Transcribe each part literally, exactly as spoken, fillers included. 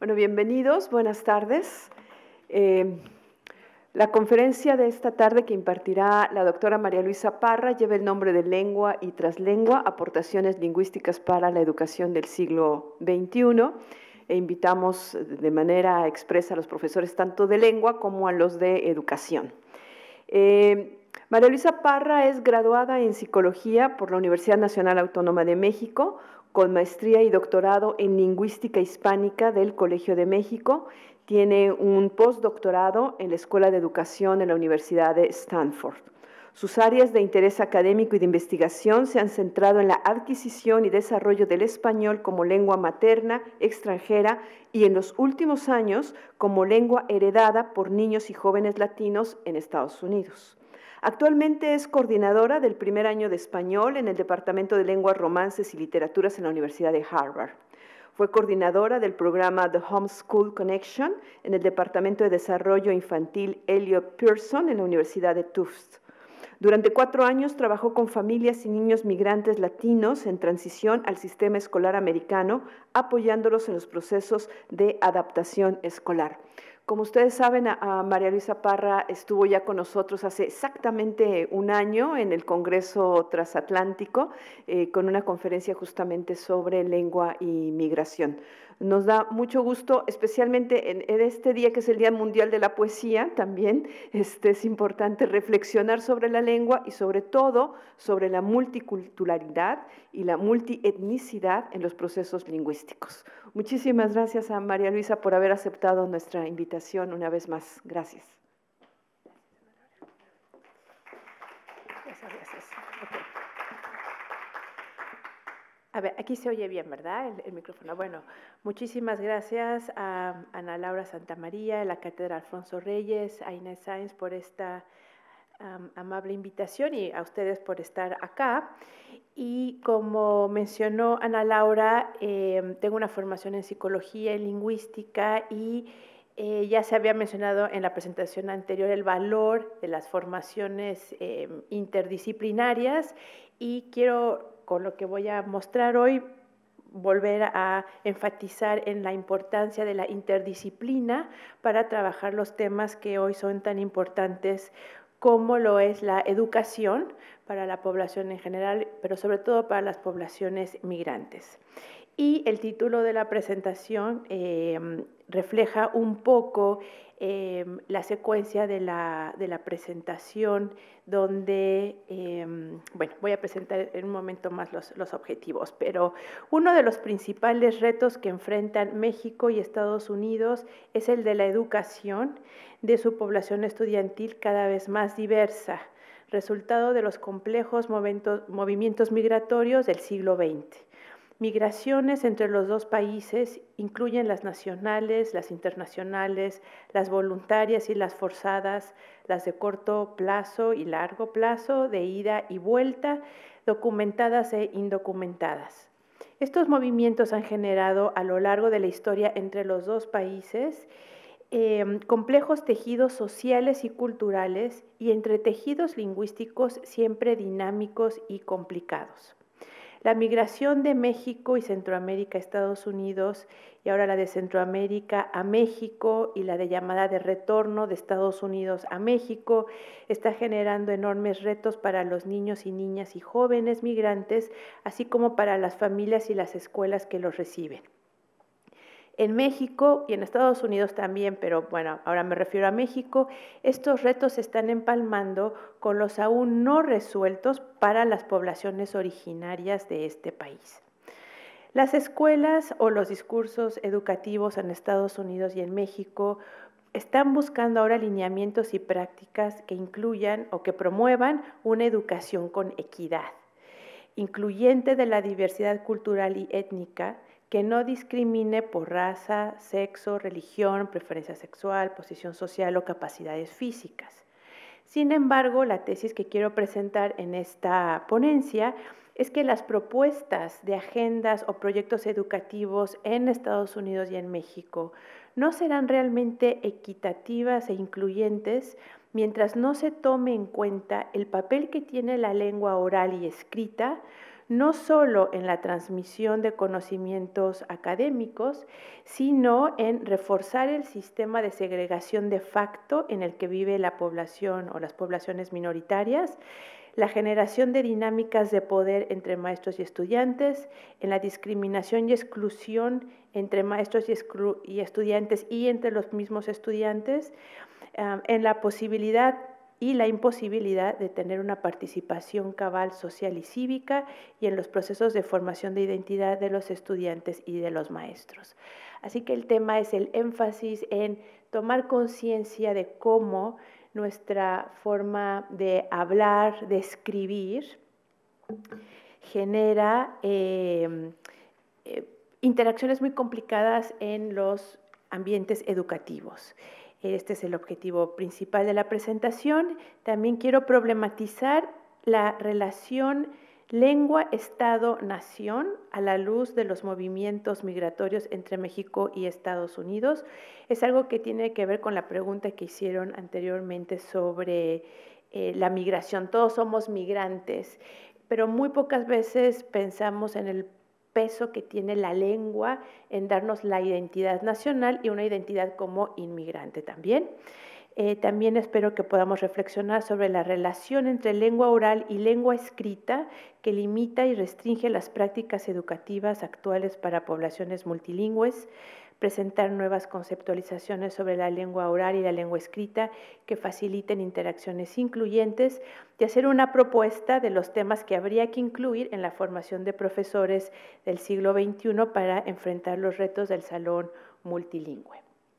Bueno, bienvenidos, buenas tardes. Eh, la conferencia de esta tarde que impartirá la doctora María Luisa Parra lleva el nombre de Lengua y Traslengua, aportaciones lingüísticas para la educación del siglo veintiuno, e invitamos de manera expresa a los profesores tanto de lengua como a los de educación. Eh, María Luisa Parra es graduada en Psicología por la Universidad Nacional Autónoma de México, con maestría y doctorado en Lingüística Hispánica del Colegio de México. Tiene un postdoctorado en la Escuela de Educación en la Universidad de Stanford. Sus áreas de interés académico y de investigación se han centrado en la adquisición y desarrollo del español como lengua materna, extranjera y en los últimos años como lengua heredada por niños y jóvenes latinos en Estados Unidos. Actualmente es coordinadora del primer año de español en el Departamento de Lenguas, Romances y Literaturas en la Universidad de Harvard. Fue coordinadora del programa The Homeschool Connection en el Departamento de Desarrollo Infantil Elliott Pearson en la Universidad de Tufts. Durante cuatro años trabajó con familias y niños migrantes latinos en transición al sistema escolar americano, apoyándolos en los procesos de adaptación escolar. Como ustedes saben, a María Luisa Parra estuvo ya con nosotros hace exactamente un año en el Congreso Transatlántico eh, con una conferencia justamente sobre lengua y migración. Nos da mucho gusto, especialmente en, en este día que es el Día Mundial de la Poesía, también este, es importante reflexionar sobre la lengua y sobre todo sobre la multiculturalidad y la multietnicidad en los procesos lingüísticos. Muchísimas gracias a María Luisa por haber aceptado nuestra invitación una vez más. Gracias. Gracias, gracias. Okay. A ver, aquí se oye bien, ¿verdad? El, el micrófono. Bueno, muchísimas gracias a Ana Laura Santamaría, a la Cátedra Alfonso Reyes, a Inés Sáenz por esta um, amable invitación y a ustedes por estar acá. Y como mencionó Ana Laura, eh, tengo una formación en psicología y lingüística y eh, ya se había mencionado en la presentación anterior el valor de las formaciones eh, interdisciplinarias y quiero, con lo que voy a mostrar hoy, volver a enfatizar en la importancia de la interdisciplina para trabajar los temas que hoy son tan importantes como lo es la educación para la población en general, pero sobre todo para las poblaciones migrantes. Y el título de la presentación eh, refleja un poco eh, la secuencia de la, de la presentación donde, eh, bueno, voy a presentar en un momento más los, los objetivos, pero uno de los principales retos que enfrentan México y Estados Unidos es el de la educación de su población estudiantil cada vez más diversa, resultado de los complejos momentos, movimientos migratorios del siglo veinte. Migraciones entre los dos países incluyen las nacionales, las internacionales, las voluntarias y las forzadas, las de corto plazo y largo plazo, de ida y vuelta, documentadas e indocumentadas. Estos movimientos han generado a lo largo de la historia entre los dos países eh, complejos tejidos sociales y culturales y entretejidos lingüísticos siempre dinámicos y complicados. La migración de México y Centroamérica a Estados Unidos y ahora la de Centroamérica a México y la de llamada de retorno de Estados Unidos a México está generando enormes retos para los niños y niñas y jóvenes migrantes, así como para las familias y las escuelas que los reciben. En México y en Estados Unidos también, pero bueno, ahora me refiero a México, estos retos se están empalmando con los aún no resueltos para las poblaciones originarias de este país. Las escuelas o los discursos educativos en Estados Unidos y en México están buscando ahora lineamientos y prácticas que incluyan o que promuevan una educación con equidad, incluyente de la diversidad cultural y étnica, que no discrimine por raza, sexo, religión, preferencia sexual, posición social o capacidades físicas. Sin embargo, la tesis que quiero presentar en esta ponencia es que las propuestas de agendas o proyectos educativos en Estados Unidos y en México no serán realmente equitativas e incluyentes mientras no se tome en cuenta el papel que tiene la lengua oral y escrita no solo en la transmisión de conocimientos académicos, sino en reforzar el sistema de segregación de facto en el que vive la población o las poblaciones minoritarias, la generación de dinámicas de poder entre maestros y estudiantes, en la discriminación y exclusión entre maestros y, y estudiantes y entre los mismos estudiantes, um, en la posibilidad y la imposibilidad de tener una participación cabal social y cívica y en los procesos de formación de identidad de los estudiantes y de los maestros. Así que el tema es el énfasis en tomar conciencia de cómo nuestra forma de hablar, de escribir, genera eh, eh, interacciones muy complicadas en los ambientes educativos. Este es el objetivo principal de la presentación. También quiero problematizar la relación lengua, Estado, nación a la luz de los movimientos migratorios entre México y Estados Unidos. Es algo que tiene que ver con la pregunta que hicieron anteriormente sobre eh, la migración. Todos somos migrantes, pero muy pocas veces pensamos en el peso que tiene la lengua en darnos la identidad nacional y una identidad como inmigrante también. Eh, también espero que podamos reflexionar sobre la relación entre lengua oral y lengua escrita que limita y restringe las prácticas educativas actuales para poblaciones multilingües, presentar nuevas conceptualizaciones sobre la lengua oral y la lengua escrita que faciliten interacciones incluyentes y hacer una propuesta de los temas que habría que incluir en la formación de profesores del siglo veintiuno para enfrentar los retos del salón multilingüe.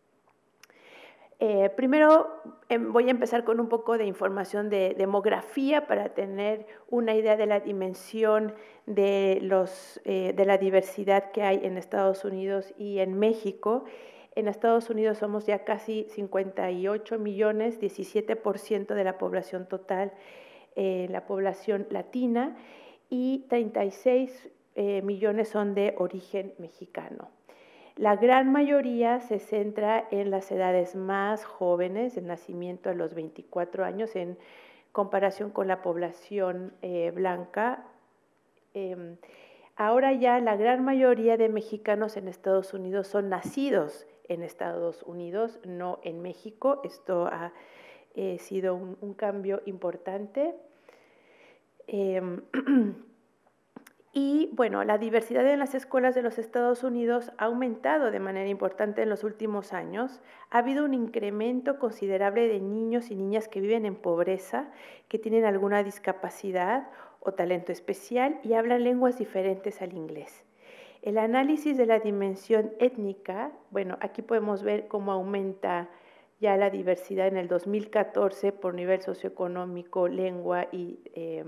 Eh, primero eh, voy a empezar con un poco de información de demografía para tener una idea de la dimensión de, los, eh, de la diversidad que hay en Estados Unidos y en México. En Estados Unidos somos ya casi cincuenta y ocho millones, diecisiete por ciento de la población total, eh, la población latina, y treinta y seis eh, millones son de origen mexicano. La gran mayoría se centra en las edades más jóvenes, el nacimiento a los veinticuatro años, en comparación con la población eh, blanca. Eh, ahora ya la gran mayoría de mexicanos en Estados Unidos son nacidos en Estados Unidos, no en México. Esto ha eh, sido un, un cambio importante. Eh, Y bueno, la diversidad en las escuelas de los Estados Unidos ha aumentado de manera importante en los últimos años. Ha habido un incremento considerable de niños y niñas que viven en pobreza, que tienen alguna discapacidad o talento especial y hablan lenguas diferentes al inglés. El análisis de la dimensión étnica, bueno, aquí podemos ver cómo aumenta ya la diversidad en el dos mil catorce por nivel socioeconómico, lengua y eh,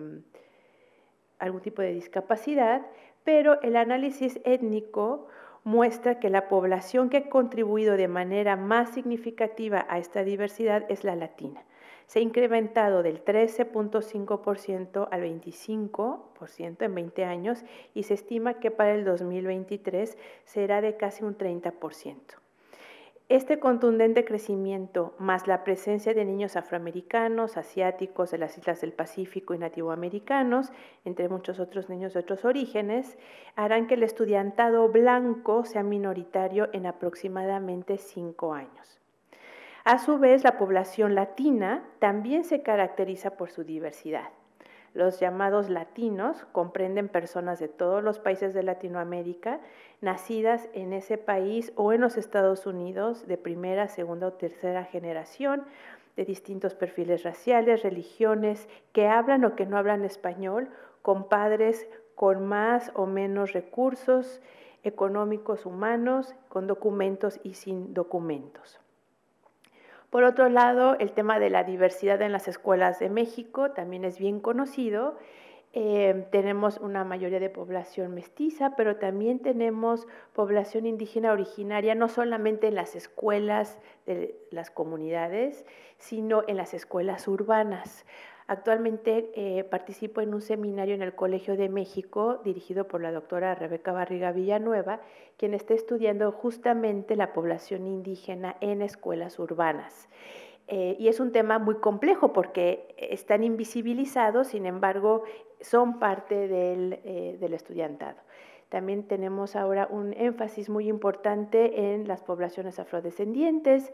algún tipo de discapacidad, pero el análisis étnico muestra que la población que ha contribuido de manera más significativa a esta diversidad es la latina. Se ha incrementado del trece punto cinco por ciento al veinticinco por ciento en veinte años y se estima que para el dos mil veintitrés será de casi un treinta por ciento. Este contundente crecimiento, más la presencia de niños afroamericanos, asiáticos, de las islas del Pacífico y nativoamericanos, entre muchos otros niños de otros orígenes, harán que el estudiantado blanco sea minoritario en aproximadamente cinco años. A su vez, la población latina también se caracteriza por su diversidad. Los llamados latinos comprenden personas de todos los países de Latinoamérica, nacidas en ese país o en los Estados Unidos de primera, segunda o tercera generación, de distintos perfiles raciales, religiones, que hablan o que no hablan español, con padres con más o menos recursos económicos, humanos, con documentos y sin documentos. Por otro lado, el tema de la diversidad en las escuelas de México también es bien conocido. Eh, tenemos una mayoría de población mestiza, pero también tenemos población indígena originaria, no solamente en las escuelas de las comunidades, sino en las escuelas urbanas. Actualmente eh, participo en un seminario en el Colegio de México dirigido por la doctora Rebeca Barriga Villanueva, quien está estudiando justamente la población indígena en escuelas urbanas. Eh, y es un tema muy complejo porque están invisibilizados, sin embargo, son parte del, eh, del estudiantado. También tenemos ahora un énfasis muy importante en las poblaciones afrodescendientes.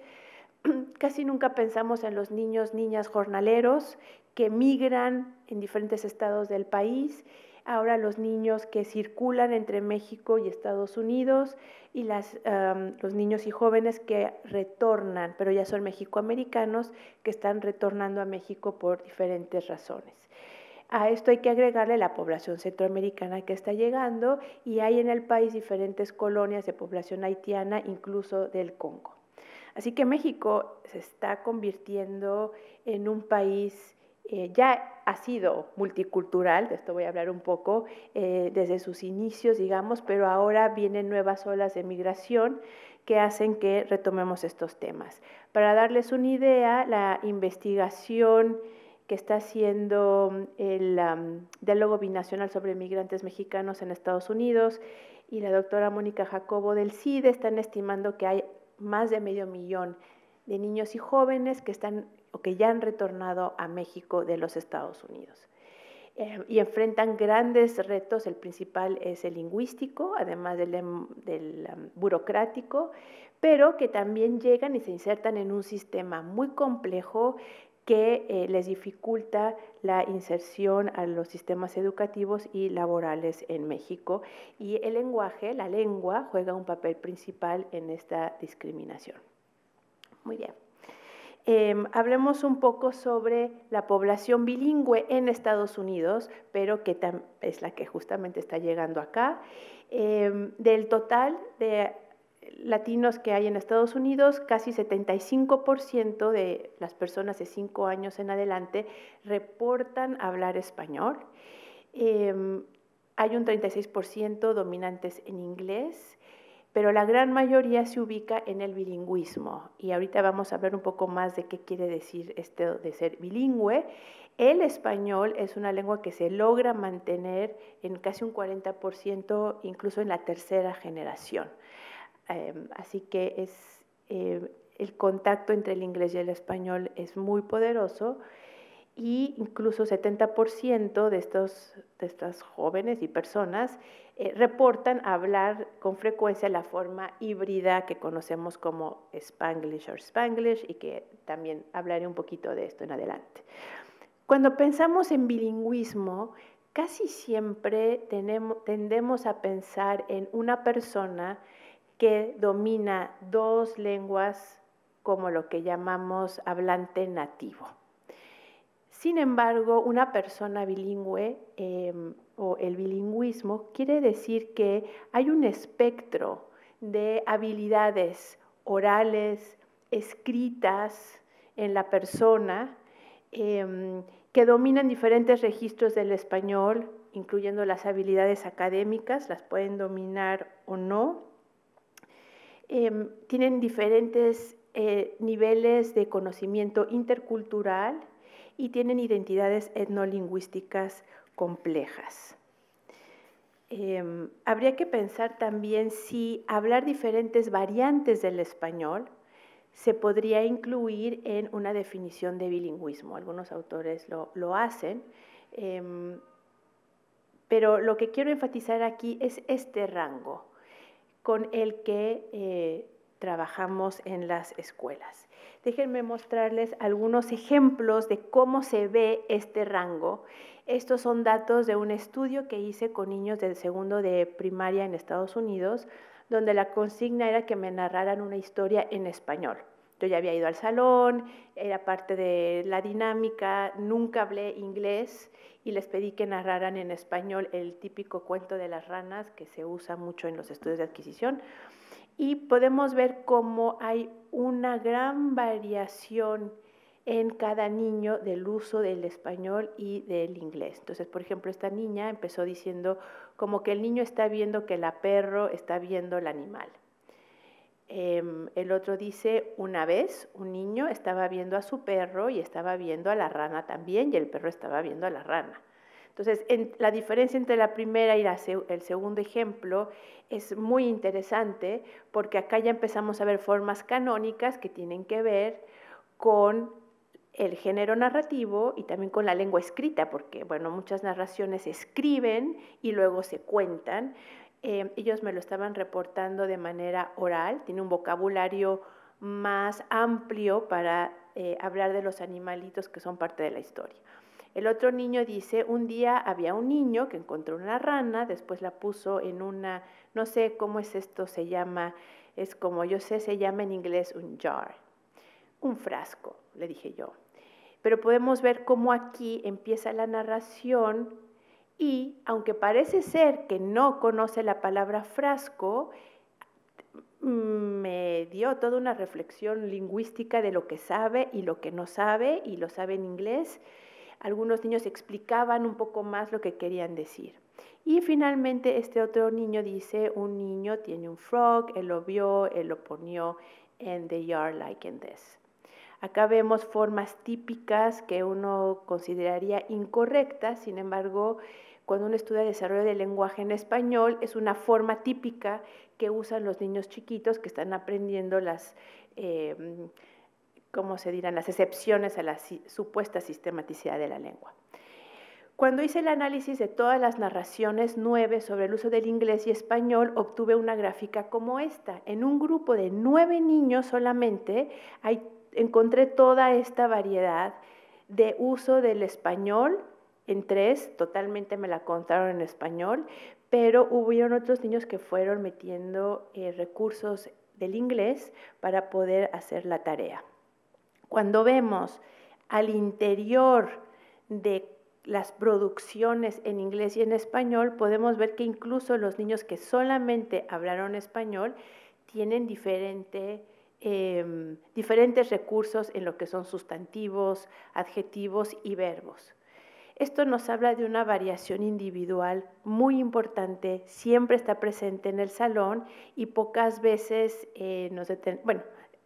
Casi nunca pensamos en los niños, niñas jornaleros que migran en diferentes estados del país. Ahora los niños que circulan entre México y Estados Unidos y las, um, los niños y jóvenes que retornan, pero ya son mexicoamericanos, que están retornando a México por diferentes razones. A esto hay que agregarle la población centroamericana que está llegando, y hay en el país diferentes colonias de población haitiana, incluso del Congo. Así que México se está convirtiendo en un país, eh, ya ha sido multicultural, de esto voy a hablar un poco, eh, desde sus inicios, digamos, pero ahora vienen nuevas olas de migración que hacen que retomemos estos temas. Para darles una idea, la investigación que está haciendo el um, Diálogo Binacional sobre Migrantes Mexicanos en Estados Unidos y la doctora Mónica Jacobo del CIDE están estimando que hay más de medio millón de niños y jóvenes que están o que ya han retornado a México de los Estados Unidos. Eh, y enfrentan grandes retos. El principal es el lingüístico, además del, del um, burocrático, pero que también llegan y se insertan en un sistema muy complejo que eh, les dificulta la inserción a los sistemas educativos y laborales en México. Y el lenguaje, la lengua, juega un papel principal en esta discriminación. Muy bien. Eh, hablemos un poco sobre la población bilingüe en Estados Unidos, pero que es la que justamente está llegando acá. Eh, del total de latinos que hay en Estados Unidos, casi setenta y cinco por ciento de las personas de cinco años en adelante reportan hablar español. Eh, hay un treinta y seis por ciento dominantes en inglés, pero la gran mayoría se ubica en el bilingüismo. Y ahorita vamos a hablar un poco más de qué quiere decir esto de ser bilingüe. El español es una lengua que se logra mantener en casi un cuarenta por ciento, incluso en la tercera generación. Eh, así que es, eh, el contacto entre el inglés y el español es muy poderoso, y incluso setenta por ciento de estos, de estas jóvenes y personas eh, reportan hablar con frecuencia la forma híbrida que conocemos como Spanglish o Spanglish, y que también hablaré un poquito de esto en adelante. Cuando pensamos en bilingüismo, casi siempre tenemos, tendemos a pensar en una persona que domina dos lenguas como lo que llamamos hablante nativo. Sin embargo, una persona bilingüe eh, o el bilingüismo quiere decir que hay un espectro de habilidades orales, escritas en la persona, eh, que dominan diferentes registros del español, incluyendo las habilidades académicas, las pueden dominar o no. Eh, tienen diferentes eh, niveles de conocimiento intercultural y tienen identidades etnolingüísticas complejas. Eh, habría que pensar también si hablar diferentes variantes del español se podría incluir en una definición de bilingüismo. Algunos autores lo, lo hacen, eh, pero lo que quiero enfatizar aquí es este rango con el que eh, trabajamos en las escuelas. Déjenme mostrarles algunos ejemplos de cómo se ve este rango. Estos son datos de un estudio que hice con niños del segundo de primaria en Estados Unidos, donde la consigna era que me narraran una historia en español. Yo ya había ido al salón, era parte de la dinámica, nunca hablé inglés y les pedí que narraran en español el típico cuento de las ranas que se usa mucho en los estudios de adquisición. Y podemos ver cómo hay una gran variación en cada niño del uso del español y del inglés. Entonces, por ejemplo, esta niña empezó diciendo como que el niño está viendo que la perro está viendo el animal. Eh, el otro dice, una vez un niño estaba viendo a su perro y estaba viendo a la rana también, y el perro estaba viendo a la rana. Entonces, en, la diferencia entre la primera y la, el segundo ejemplo es muy interesante, porque acá ya empezamos a ver formas canónicas que tienen que ver con el género narrativo y también con la lengua escrita, porque, bueno, muchas narraciones se escriben y luego se cuentan. Eh, ellos me lo estaban reportando de manera oral, tiene un vocabulario más amplio para eh, hablar de los animalitos que son parte de la historia. El otro niño dice, un día había un niño que encontró una rana, después la puso en una, no sé cómo es esto, se llama, es como yo sé, se llama en inglés un jar, un frasco, le dije yo. Pero podemos ver cómo aquí empieza la narración y, aunque parece ser que no conoce la palabra frasco, me dio toda una reflexión lingüística de lo que sabe y lo que no sabe, y lo sabe en inglés. Algunos niños explicaban un poco más lo que querían decir. Y finalmente este otro niño dice, un niño tiene un frog, él lo vio, él lo ponió en the yard like in this. Acá vemos formas típicas que uno consideraría incorrectas, sin embargo, cuando uno estudia desarrollo del lenguaje en español, es una forma típica que usan los niños chiquitos que están aprendiendo las, eh, ¿cómo se dirán?, las excepciones a la si, supuesta sistematicidad de la lengua. Cuando hice el análisis de todas las narraciones nueve sobre el uso del inglés y español, obtuve una gráfica como esta. En un grupo de nueve niños solamente hay, encontré toda esta variedad de uso del español. En tres, totalmente me la contaron en español, pero hubieron otros niños que fueron metiendo eh, recursos del inglés para poder hacer la tarea. Cuando vemos al interior de las producciones en inglés y en español, podemos ver que incluso los niños que solamente hablaron español tienen diferente, eh, diferentes recursos en lo que son sustantivos, adjetivos y verbos. Esto nos habla de una variación individual muy importante, siempre está presente en el salón y pocas veces eh, nos detenemos, bueno,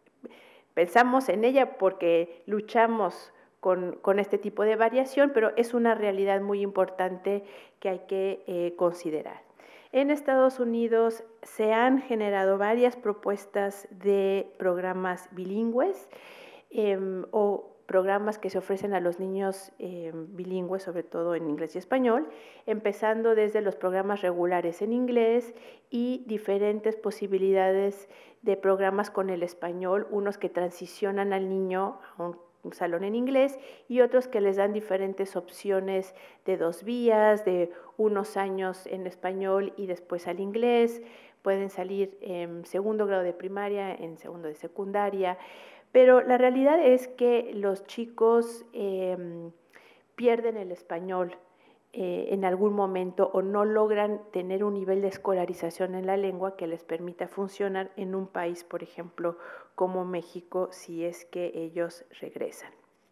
pensamos en ella porque luchamos con, con este tipo de variación, pero es una realidad muy importante que hay que eh, considerar. En Estados Unidos se han generado varias propuestas de programas bilingües eh, o programas que se ofrecen a los niños eh, bilingües, sobre todo en inglés y español, empezando desde los programas regulares en inglés y diferentes posibilidades de programas con el español, unos que transicionan al niño a un, un salón en inglés y otros que les dan diferentes opciones de dos vías, de unos años en español y después al inglés, pueden salir en segundo grado de primaria, en segundo de secundaria. Pero la realidad es que los chicos eh, pierden el español eh, en algún momento o no logran tener un nivel de escolarización en la lengua que les permita funcionar en un país, por ejemplo, como México, si es que ellos regresan.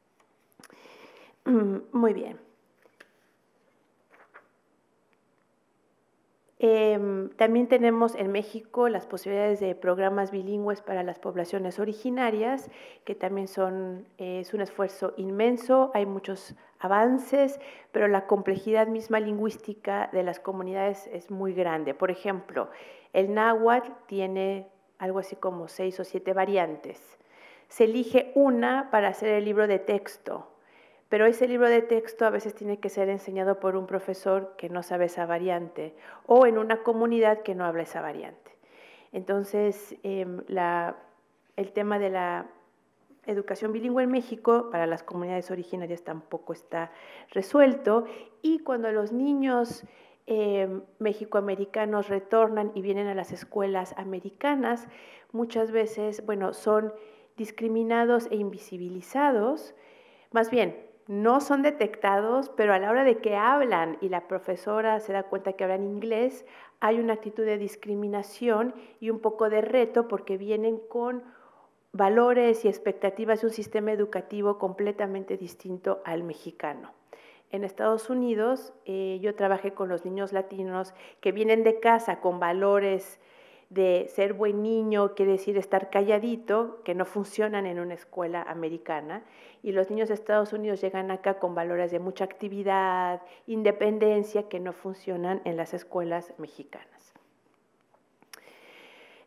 Muy bien. Eh, también tenemos en México las posibilidades de programas bilingües para las poblaciones originarias, que también son, eh, es un esfuerzo inmenso, hay muchos avances, pero la complejidad misma lingüística de las comunidades es muy grande. Por ejemplo, el náhuatl tiene algo así como seis o siete variantes. Se elige una para hacer el libro de texto, pero ese libro de texto a veces tiene que ser enseñado por un profesor que no sabe esa variante o en una comunidad que no habla esa variante. Entonces, eh, la, el tema de la educación bilingüe en México para las comunidades originarias tampoco está resuelto y cuando los niños eh, mexicoamericanos retornan y vienen a las escuelas americanas, muchas veces, bueno, son discriminados e invisibilizados, más bien, no son detectados, pero a la hora de que hablan y la profesora se da cuenta que hablan inglés, hay una actitud de discriminación y un poco de reto porque vienen con valores y expectativas de un sistema educativo completamente distinto al mexicano. En Estados Unidos, eh, yo trabajé con los niños latinos que vienen de casa con valores de ser buen niño, quiere decir estar calladito, que no funcionan en una escuela americana, y los niños de Estados Unidos llegan acá con valores de mucha actividad, independencia, que no funcionan en las escuelas mexicanas.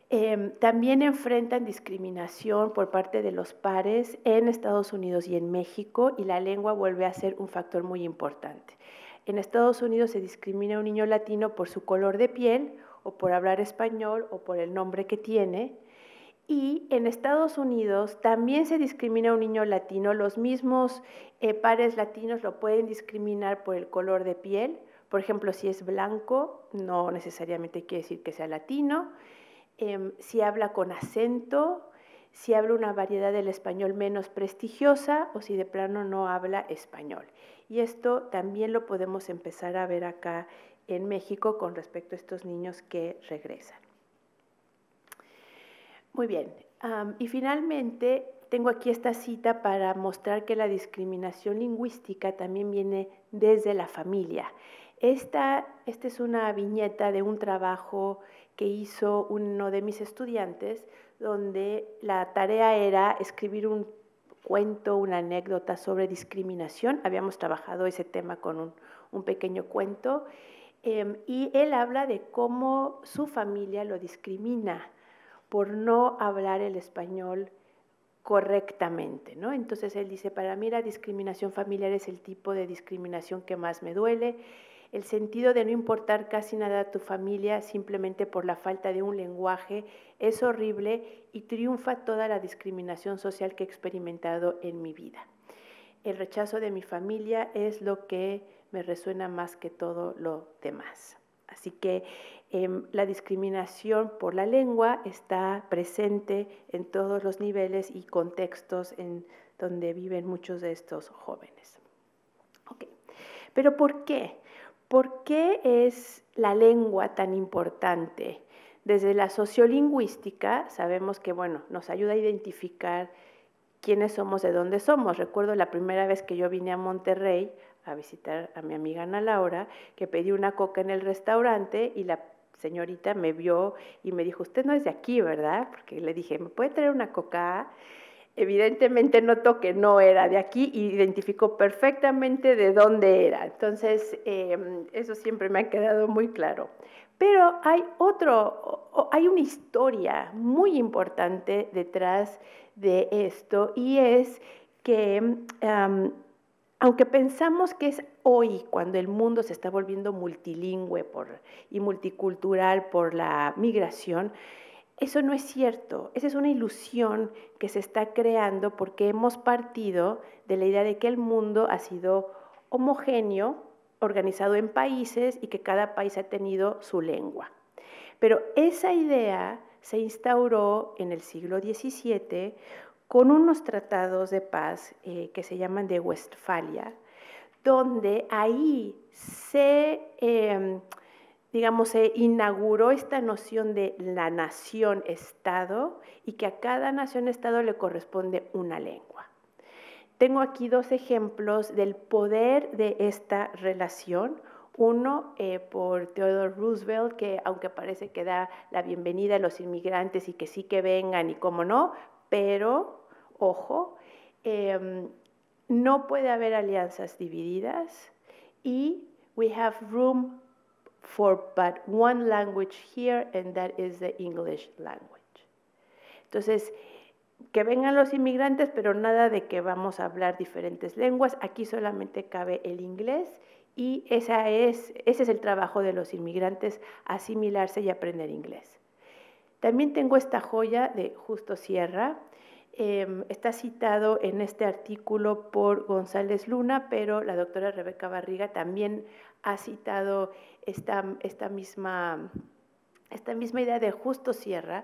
Eh, también enfrentan discriminación por parte de los pares en Estados Unidos y en México, y la lengua vuelve a ser un factor muy importante. En Estados Unidos se discrimina a un niño latino por su color de piel, o por hablar español, o por el nombre que tiene. Y en Estados Unidos también se discrimina a un niño latino. Los mismos eh, pares latinos lo pueden discriminar por el color de piel. Por ejemplo, si es blanco, no necesariamente quiere decir que sea latino. Eh, si habla con acento, si habla una variedad del español menos prestigiosa, o si de plano no habla español. Y esto también lo podemos empezar a ver acá en México con respecto a estos niños que regresan. Muy bien, um, y finalmente tengo aquí esta cita para mostrar que la discriminación lingüística también viene desde la familia. Esta, esta es una viñeta de un trabajo que hizo uno de mis estudiantes, donde la tarea era escribir un cuento, una anécdota sobre discriminación. Habíamos trabajado ese tema con un, un pequeño cuento, eh, y él habla de cómo su familia lo discrimina por no hablar el español correctamente, ¿no? Entonces él dice, para mí la discriminación familiar es el tipo de discriminación que más me duele, el sentido de no importar casi nada a tu familia simplemente por la falta de un lenguaje es horrible y triunfa toda la discriminación social que he experimentado en mi vida. El rechazo de mi familia es lo que me resuena más que todo lo demás. Así que eh, la discriminación por la lengua está presente en todos los niveles y contextos en donde viven muchos de estos jóvenes. Okay. ¿Pero por qué? ¿Por qué es la lengua tan importante? Desde la sociolingüística sabemos que, bueno, nos ayuda a identificar quiénes somos, de dónde somos. Recuerdo la primera vez que yo vine a Monterrey a visitar a mi amiga Ana Laura, que pedí una coca en el restaurante y la señorita me vio y me dijo, usted no es de aquí, ¿verdad? Porque le dije, ¿me puede traer una coca? Evidentemente notó que no era de aquí y identificó perfectamente de dónde era. Entonces, eh, eso siempre me ha quedado muy claro. Pero hay otro, hay una historia muy importante detrás de esto, y es que um, aunque pensamos que es hoy cuando el mundo se está volviendo multilingüe por, y multicultural por la migración, eso no es cierto. Esa es una ilusión que se está creando porque hemos partido de la idea de que el mundo ha sido homogéneo, organizado en países y que cada país ha tenido su lengua. Pero esa idea se instauró en el siglo diecisiete con unos tratados de paz eh, que se llaman de Westfalia, donde ahí se... Eh, digamos, se inauguró esta noción de la nación-estado y que a cada nación-estado le corresponde una lengua. Tengo aquí dos ejemplos del poder de esta relación. Uno eh, por Theodore Roosevelt, que aunque parece que da la bienvenida a los inmigrantes y que sí que vengan y cómo no, pero, ojo, eh, no puede haber alianzas divididas y we have room for but one language here, and that is the English language. Entonces, que vengan los inmigrantes, pero nada de que vamos a hablar diferentes lenguas. Aquí solamente cabe el inglés y esa es, ese es el trabajo de los inmigrantes, asimilarse y aprender inglés. También tengo esta joya de Justo Sierra. Eh, está citado en este artículo por González Luna, pero la doctora Rebeca Barriga también ha citado esta, esta, misma, esta misma idea de Justo Sierra,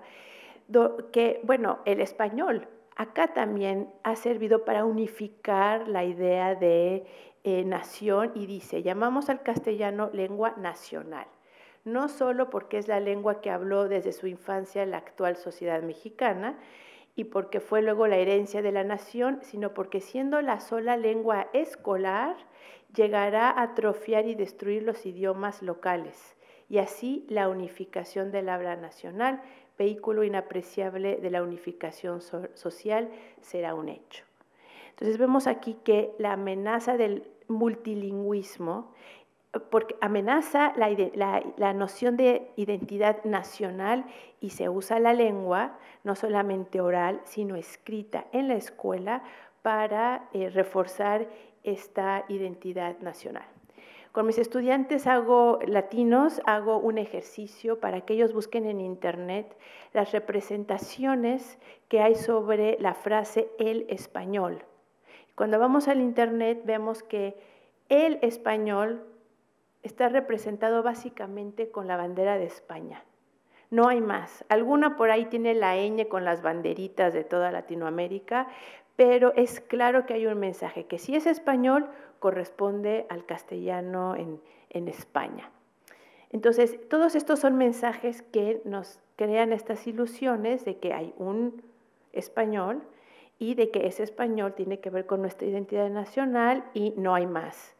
do, que, bueno, el español acá también ha servido para unificar la idea de eh, nación, y dice, llamamos al castellano lengua nacional, no solo porque es la lengua que habló desde su infancia la actual sociedad mexicana, y porque fue luego la herencia de la nación, sino porque siendo la sola lengua escolar, llegará a atrofiar y destruir los idiomas locales, y así la unificación del habla nacional, vehículo inapreciable de la unificación so- social, será un hecho. Entonces vemos aquí que la amenaza del multilingüismo porque amenaza la, la, la noción de identidad nacional y se usa la lengua, no solamente oral, sino escrita en la escuela para eh, reforzar esta identidad nacional. Con mis estudiantes hago latinos, hago un ejercicio para que ellos busquen en internet las representaciones que hay sobre la frase el español. Cuando vamos al internet vemos que el español está representado básicamente con la bandera de España. No hay más. Alguna por ahí tiene la ñ con las banderitas de toda Latinoamérica, pero es claro que hay un mensaje que si es español corresponde al castellano en, en España. Entonces, todos estos son mensajes que nos crean estas ilusiones de que hay un español y de que ese español tiene que ver con nuestra identidad nacional y no hay más.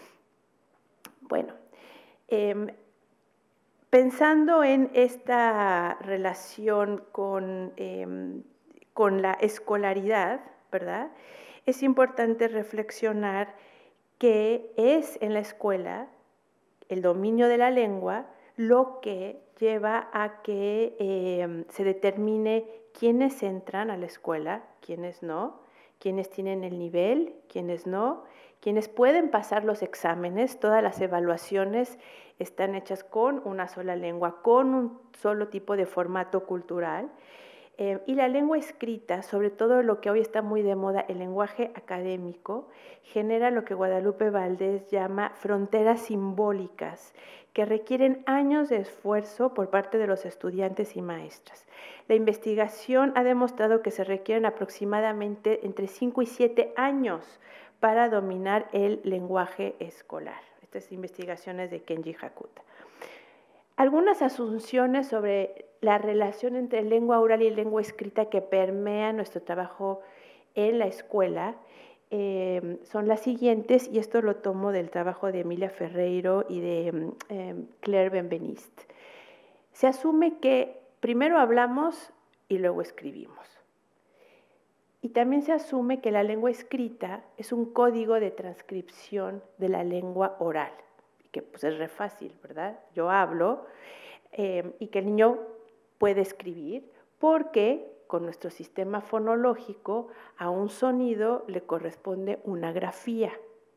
Bueno, eh, pensando en esta relación con, eh, con la escolaridad, ¿verdad? Es importante reflexionar que es en la escuela el dominio de la lengua lo que lleva a que eh, se determine quiénes entran a la escuela, quiénes no, quiénes tienen el nivel, quiénes no, quienes pueden pasar los exámenes. Todas las evaluaciones están hechas con una sola lengua, con un solo tipo de formato cultural. Eh, y la lengua escrita, sobre todo lo que hoy está muy de moda, el lenguaje académico, genera lo que Guadalupe Valdés llama fronteras simbólicas, que requieren años de esfuerzo por parte de los estudiantes y maestras. La investigación ha demostrado que se requieren aproximadamente entre cinco y siete años para dominar el lenguaje escolar. Estas investigaciones de Kenji Hakuta. Algunas asunciones sobre la relación entre lengua oral y lengua escrita que permea nuestro trabajo en la escuela eh, son las siguientes, y esto lo tomo del trabajo de Emilia Ferreiro y de eh, Claire Benveniste. Se asume que primero hablamos y luego escribimos. Y también se asume que la lengua escrita es un código de transcripción de la lengua oral, que pues es re fácil, ¿verdad? Yo hablo eh, y que el niño puede escribir porque con nuestro sistema fonológico a un sonido le corresponde una grafía.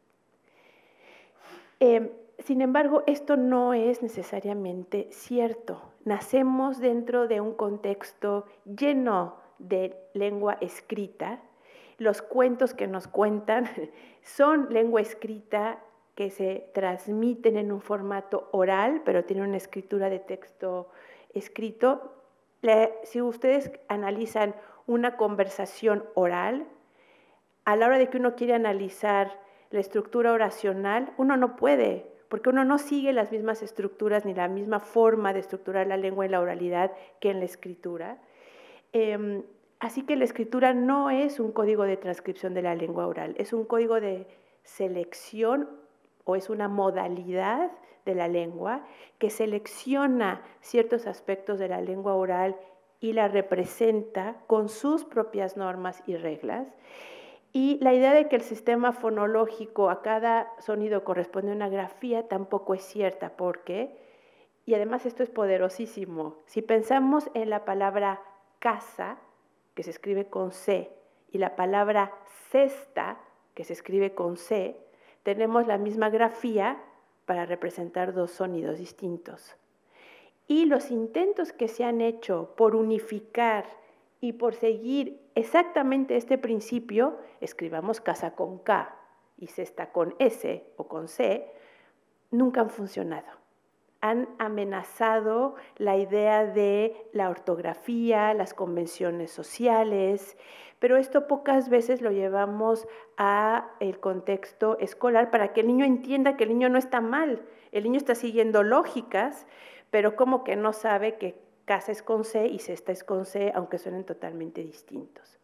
Eh, sin embargo, esto no es necesariamente cierto. Nacemos dentro de un contexto lleno de lengua escrita. Los cuentos que nos cuentan son lengua escrita que se transmiten en un formato oral, pero tienen una escritura de texto escrito. Le, si ustedes analizan una conversación oral, a la hora de que uno quiere analizar la estructura oracional, uno no puede, porque uno no sigue las mismas estructuras ni la misma forma de estructurar la lengua en la oralidad que en la escritura. Eh, así que la escritura no es un código de transcripción de la lengua oral, es un código de selección o es una modalidad de la lengua que selecciona ciertos aspectos de la lengua oral y la representa con sus propias normas y reglas. Y la idea de que el sistema fonológico a cada sonido corresponde a una grafía tampoco es cierta, porque, y además esto es poderosísimo, si pensamos en la palabra casa, que se escribe con C, y la palabra cesta, que se escribe con C, tenemos la misma grafía para representar dos sonidos distintos. Y los intentos que se han hecho por unificar y por seguir exactamente este principio, escribamos casa con K y cesta con S o con C, nunca han funcionado. Han amenazado la idea de la ortografía, las convenciones sociales, pero esto pocas veces lo llevamos a el contexto escolar para que el niño entienda que el niño no está mal. El niño está siguiendo lógicas, pero como que no sabe que casa es con C y cesta es con C, aunque suenen totalmente distintos.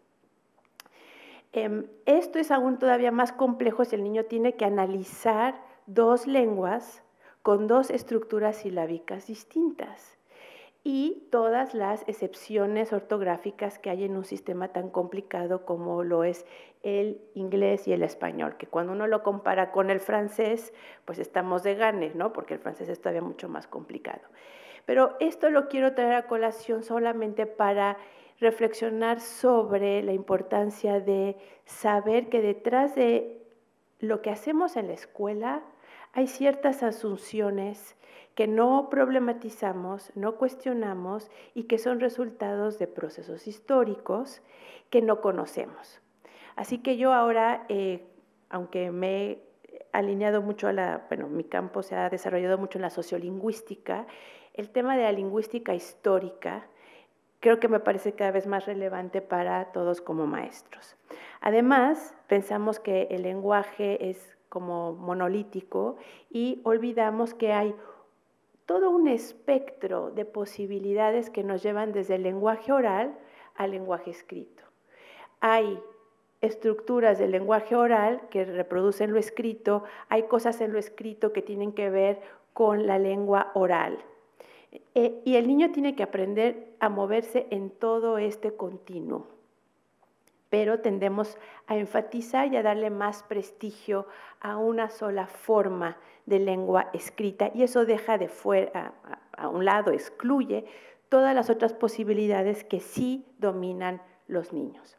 Eh, esto es aún todavía más complejo si el niño tiene que analizar dos lenguas con dos estructuras silábicas distintas. y todas las excepciones ortográficas que hay en un sistema tan complicado como lo es el inglés y el español, que cuando uno lo compara con el francés, pues estamos de gane, ¿no? Porque el francés es todavía mucho más complicado. Pero esto lo quiero traer a colación solamente para reflexionar sobre la importancia de saber que detrás de lo que hacemos en la escuela hay ciertas asunciones que no problematizamos, no cuestionamos y que son resultados de procesos históricos que no conocemos. Así que yo ahora, eh, aunque me he alineado mucho a la, bueno, mi campo se ha desarrollado mucho en la sociolingüística, el tema de la lingüística histórica creo que me parece cada vez más relevante para todos como maestros. Además, pensamos que el lenguaje es como monolítico y olvidamos que hay todo un espectro de posibilidades que nos llevan desde el lenguaje oral al lenguaje escrito. Hay estructuras del lenguaje oral que reproducen lo escrito, hay cosas en lo escrito que tienen que ver con la lengua oral. Eh, y el niño tiene que aprender a moverse en todo este continuo, pero tendemos a enfatizar y a darle más prestigio a una sola forma de lengua escrita, y eso deja de fuera, a, a un lado, excluye todas las otras posibilidades que sí dominan los niños.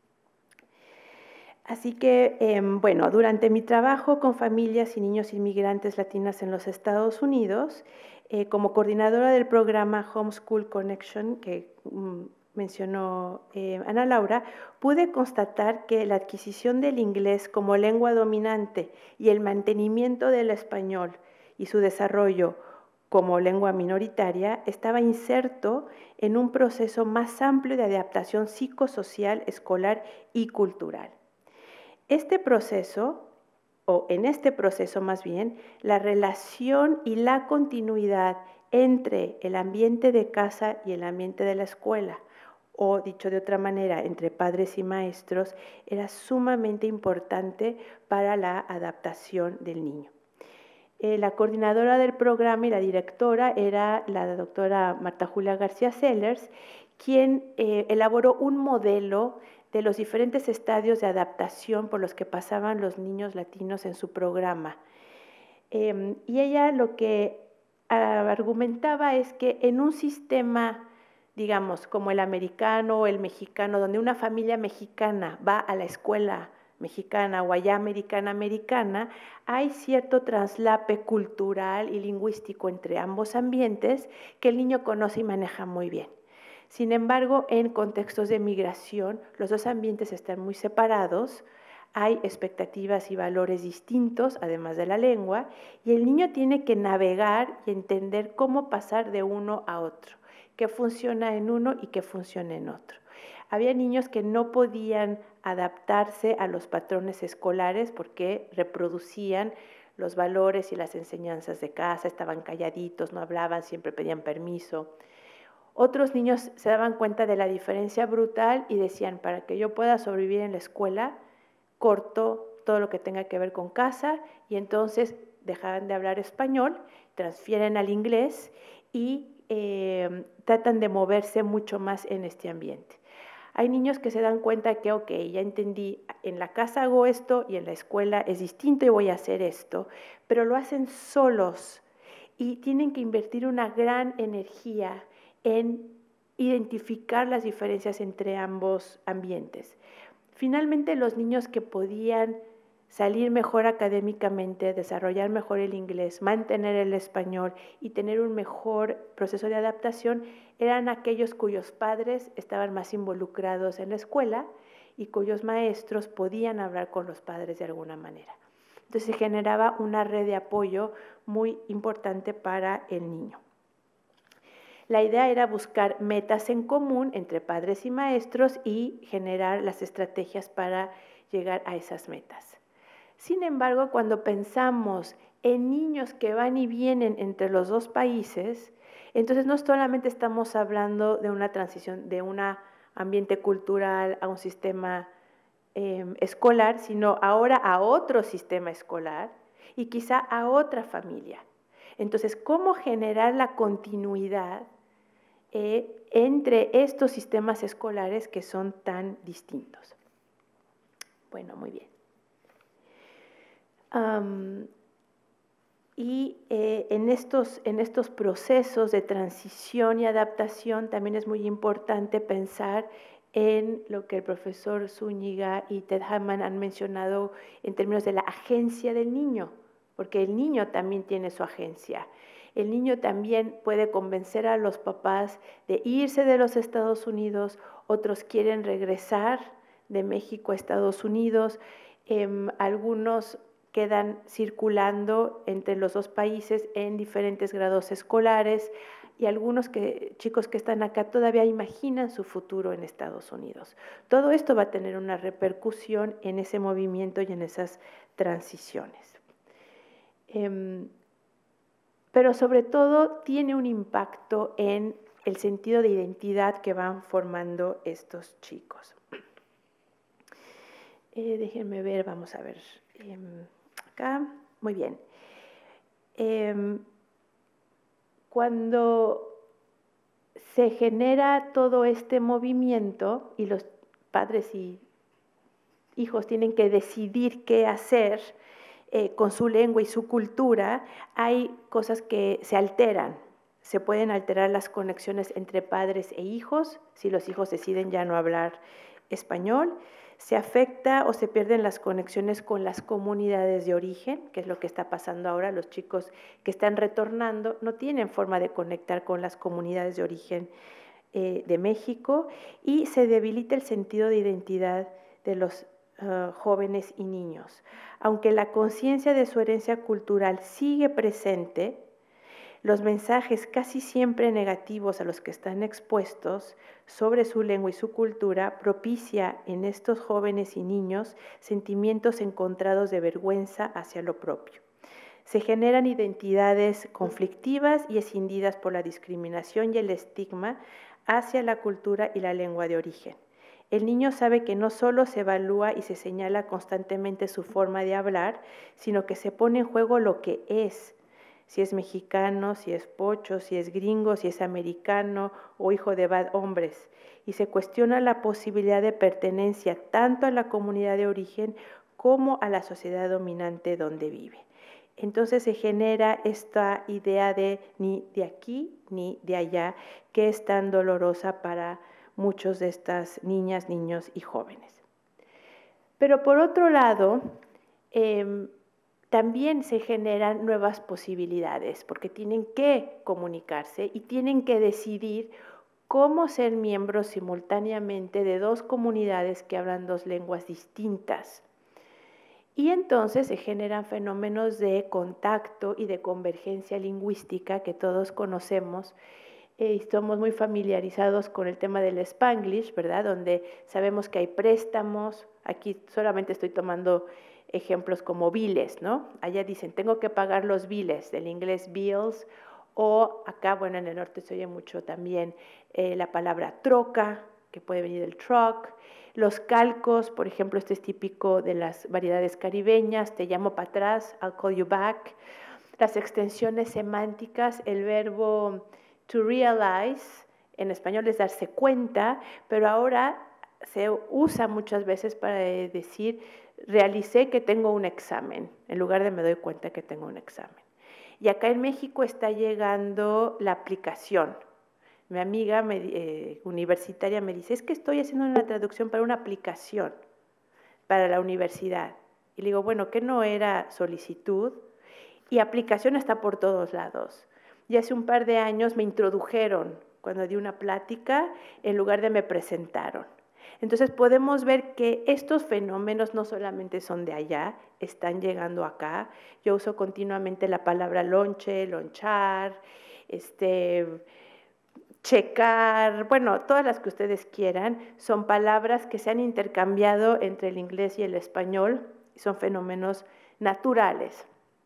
Así que, eh, bueno, durante mi trabajo con familias y niños inmigrantes latinas en los Estados Unidos, eh, como coordinadora del programa Homeschool Connection, que um, mencionó eh, Ana Laura, pude constatar que la adquisición del inglés como lengua dominante y el mantenimiento del español y su desarrollo como lengua minoritaria estaba inserto en un proceso más amplio de adaptación psicosocial, escolar y cultural. Este proceso, o en este proceso más bien, la relación y la continuidad entre el ambiente de casa y el ambiente de la escuela, o dicho de otra manera, entre padres y maestros, era sumamente importante para la adaptación del niño. Eh, la coordinadora del programa y la directora era la doctora Marta Julia García Sellers, quien eh, elaboró un modelo de los diferentes estadios de adaptación por los que pasaban los niños latinos en su programa. Eh, y ella lo que ah, argumentaba es que en un sistema, digamos, como el americano o el mexicano, donde una familia mexicana va a la escuela mexicana o allá americana americana, hay cierto traslape cultural y lingüístico entre ambos ambientes que el niño conoce y maneja muy bien. Sin embargo, en contextos de migración, los dos ambientes están muy separados, hay expectativas y valores distintos, además de la lengua, y el niño tiene que navegar y entender cómo pasar de uno a otro, qué funciona en uno y qué funciona en otro. Había niños que no podían adaptarse a los patrones escolares porque reproducían los valores y las enseñanzas de casa, estaban calladitos, no hablaban, siempre pedían permiso. Otros niños se daban cuenta de la diferencia brutal y decían, para que yo pueda sobrevivir en la escuela, corto todo lo que tenga que ver con casa, y entonces dejaban de hablar español, transfieren al inglés y eh, tratan de moverse mucho más en este ambiente. Hay niños que se dan cuenta que, ok, ya entendí, en la casa hago esto y en la escuela es distinto y voy a hacer esto, pero lo hacen solos y tienen que invertir una gran energía en identificar las diferencias entre ambos ambientes. Finalmente, los niños que podían salir mejor académicamente, desarrollar mejor el inglés, mantener el español y tener un mejor proceso de adaptación, eran aquellos cuyos padres estaban más involucrados en la escuela y cuyos maestros podían hablar con los padres de alguna manera. Entonces se generaba una red de apoyo muy importante para el niño. La idea era buscar metas en común entre padres y maestros y generar las estrategias para llegar a esas metas. Sin embargo, cuando pensamos en niños que van y vienen entre los dos países, entonces no solamente estamos hablando de una transición de un ambiente cultural a un sistema eh, escolar, sino ahora a otro sistema escolar y quizá a otra familia. Entonces, ¿cómo generar la continuidad eh, entre estos sistemas escolares que son tan distintos. Bueno, muy bien. Um, y eh, en, estos, en estos procesos de transición y adaptación también es muy importante pensar en lo que el profesor Zúñiga y Ted Hammond han mencionado en términos de la agencia del niño, porque el niño también tiene su agencia. El niño también puede convencer a los papás de irse de los Estados Unidos, otros quieren regresar de México a Estados Unidos, eh, algunos quedan circulando entre los dos países en diferentes grados escolares y algunos que, chicos que están acá todavía imaginan su futuro en Estados Unidos. Todo esto va a tener una repercusión en ese movimiento y en esas transiciones. Eh, pero sobre todo tiene un impacto en el sentido de identidad que van formando estos chicos. Eh, déjenme ver, vamos a ver. Eh, acá, muy bien. Eh, cuando se genera todo este movimiento y los padres y hijos tienen que decidir qué hacer eh, con su lengua y su cultura, hay cosas que se alteran. Se pueden alterar las conexiones entre padres e hijos, si los hijos deciden ya no hablar español. Se afecta o se pierden las conexiones con las comunidades de origen, que es lo que está pasando ahora. Los chicos que están retornando no tienen forma de conectar con las comunidades de origen eh, de México, y se debilita el sentido de identidad de los uh, jóvenes y niños. Aunque la conciencia de su herencia cultural sigue presente, los mensajes casi siempre negativos a los que están expuestos sobre su lengua y su cultura propicia en estos jóvenes y niños sentimientos encontrados de vergüenza hacia lo propio. Se generan identidades conflictivas y escindidas por la discriminación y el estigma hacia la cultura y la lengua de origen. El niño sabe que no solo se evalúa y se señala constantemente su forma de hablar, sino que se pone en juego lo que es, si es mexicano, si es pocho, si es gringo, si es americano o hijo de bad hombres, y se cuestiona la posibilidad de pertenencia tanto a la comunidad de origen como a la sociedad dominante donde vive. Entonces se genera esta idea de ni de aquí ni de allá, que es tan dolorosa para muchos de estas niñas, niños y jóvenes. Pero por otro lado, eh, también se generan nuevas posibilidades, porque tienen que comunicarse y tienen que decidir cómo ser miembros simultáneamente de dos comunidades que hablan dos lenguas distintas. Y entonces se generan fenómenos de contacto y de convergencia lingüística que todos conocemos eh, y estamos muy familiarizados con el tema del Spanglish, ¿verdad? Donde sabemos que hay préstamos, aquí solamente estoy tomando ejemplos como biles, ¿no? Allá dicen, tengo que pagar los biles, del inglés bills, o acá, bueno, en el norte se oye mucho también eh, la palabra troca, que puede venir del truck. Los calcos, por ejemplo, esto es típico de las variedades caribeñas, te llamo para atrás, I'll call you back. Las extensiones semánticas, el verbo to realize, en español es darse cuenta, pero ahora se usa muchas veces para decir, realicé que tengo un examen, en lugar de me doy cuenta que tengo un examen. Y acá en México está llegando la aplicación. Mi amiga me, eh, universitaria me dice, es que estoy haciendo una traducción para una aplicación para la universidad. Y le digo, bueno, ¿qué no era solicitud? Y aplicación está por todos lados. Y hace un par de años me introdujeron cuando di una plática en lugar de me presentaron. Entonces podemos ver que estos fenómenos no solamente son de allá, están llegando acá. Yo uso continuamente la palabra lonche, lonchar, este, checar, bueno, todas las que ustedes quieran, son palabras que se han intercambiado entre el inglés y el español y son fenómenos naturales.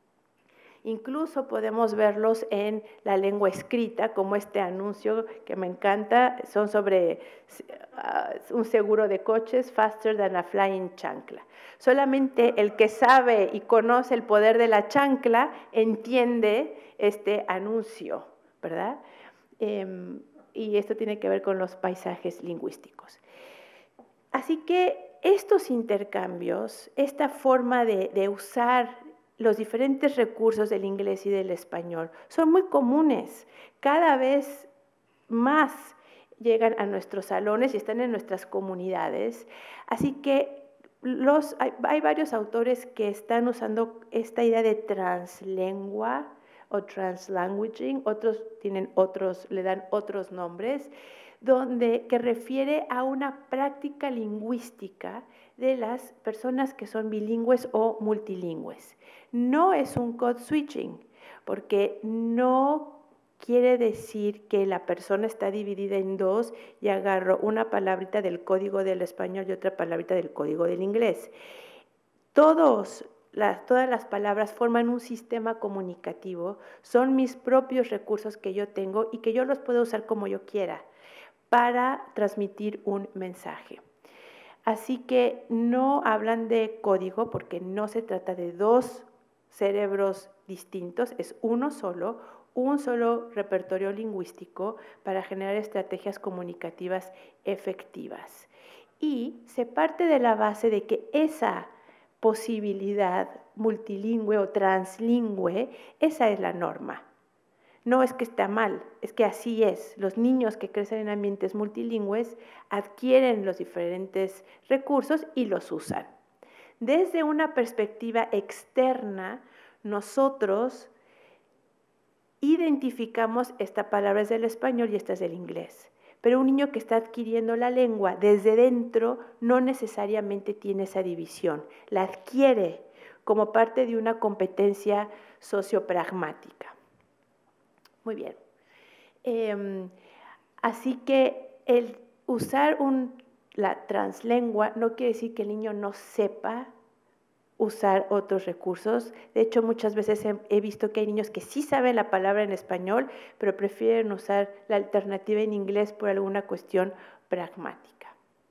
Incluso podemos verlos en la lengua escrita, como este anuncio que me encanta, son sobre uh, un seguro de coches, faster than a flying chancla. Solamente el que sabe y conoce el poder de la chancla entiende este anuncio, ¿verdad? Eh, y esto tiene que ver con los paisajes lingüísticos. Así que estos intercambios, esta forma de, de usar los diferentes recursos del inglés y del español son muy comunes. Cada vez más llegan a nuestros salones y están en nuestras comunidades. Así que los, hay, hay varios autores que están usando esta idea de translengua o translanguaging, otros tienen otros, le dan otros nombres, donde, que refiere a una práctica lingüística de las personas que son bilingües o multilingües. No es un code switching, porque no quiere decir que la persona está dividida en dos y agarro una palabrita del código del español y otra palabrita del código del inglés. Todos, las, todas las palabras forman un sistema comunicativo, son mis propios recursos que yo tengo y que yo los puedo usar como yo quiera para transmitir un mensaje. Así que no hablan de código porque no se trata de dos cerebros distintos, es uno solo, un solo repertorio lingüístico para generar estrategias comunicativas efectivas. Y se parte de la base de que esa posibilidad multilingüe o translingüe, esa es la norma. No es que está mal, es que así es. Los niños que crecen en ambientes multilingües adquieren los diferentes recursos y los usan. Desde una perspectiva externa, nosotros identificamos esta palabra es del español y esta es del inglés. Pero un niño que está adquiriendo la lengua desde dentro no necesariamente tiene esa división. La adquiere como parte de una competencia sociopragmática. Muy bien. Eh, así que el usar un, la translengua no quiere decir que el niño no sepa usar otros recursos. De hecho, muchas veces he, he visto que hay niños que sí saben la palabra en español, pero prefieren usar la alternativa en inglés por alguna cuestión pragmática.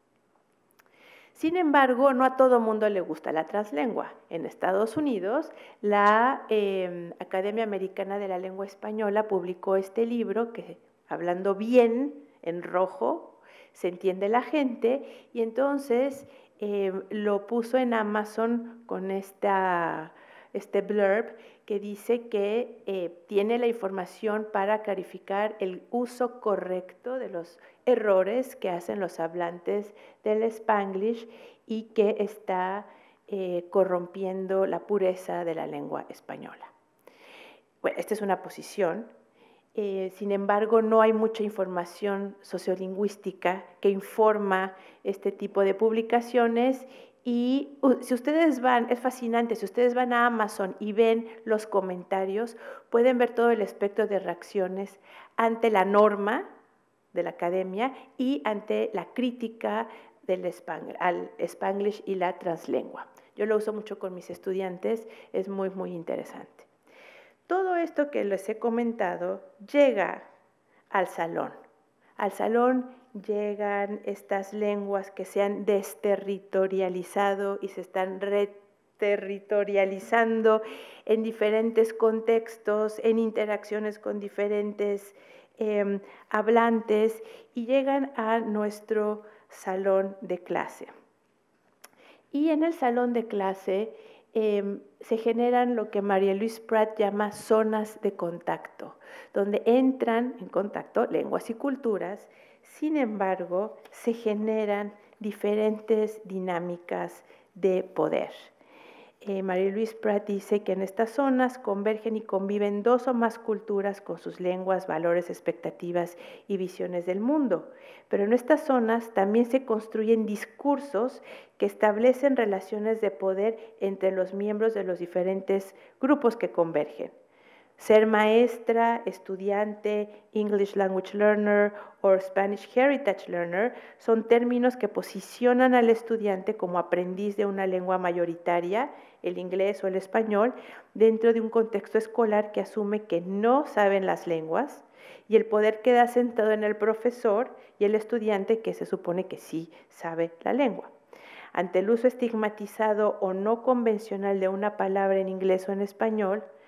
Sin embargo, no a todo mundo le gusta la translengua. En Estados Unidos, la eh, Academia Americana de la Lengua Española publicó este libro que, hablando bien, en rojo, se entiende la gente, y entonces eh, lo puso en Amazon con esta, este blurb que dice que eh, tiene la información para clarificar el uso correcto de los errores que hacen los hablantes del Spanglish y que está eh, corrompiendo la pureza de la lengua española. Bueno, esta es una posición. Eh, sin embargo, no hay mucha información sociolingüística que informa este tipo de publicaciones y uh, si ustedes van, es fascinante, si ustedes van a Amazon y ven los comentarios, pueden ver todo el espectro de reacciones ante la norma de la academia y ante la crítica del Spang, al Spanglish y la translengua. Yo lo uso mucho con mis estudiantes, es muy, muy interesante. Todo esto que les he comentado llega al salón. Al salón llegan estas lenguas que se han desterritorializado y se están reterritorializando en diferentes contextos, en interacciones con diferentes eh, hablantes y llegan a nuestro salón de clase. Y en el salón de clase Eh, se generan lo que María Luisa Prat llama zonas de contacto, donde entran en contacto lenguas y culturas, sin embargo, se generan diferentes dinámicas de poder. Eh, María Luisa Prat dice que en estas zonas convergen y conviven dos o más culturas con sus lenguas, valores, expectativas y visiones del mundo. Pero en estas zonas también se construyen discursos que establecen relaciones de poder entre los miembros de los diferentes grupos que convergen. Ser maestra, estudiante, English Language Learner o Spanish Heritage Learner son términos que posicionan al estudiante como aprendiz de una lengua mayoritaria, el inglés o el español, dentro de un contexto escolar que asume que no saben las lenguas y el poder queda sentado en el profesor y el estudiante que se supone que sí sabe la lengua. Ante el uso estigmatizado o no convencional de una palabra en inglés o en español,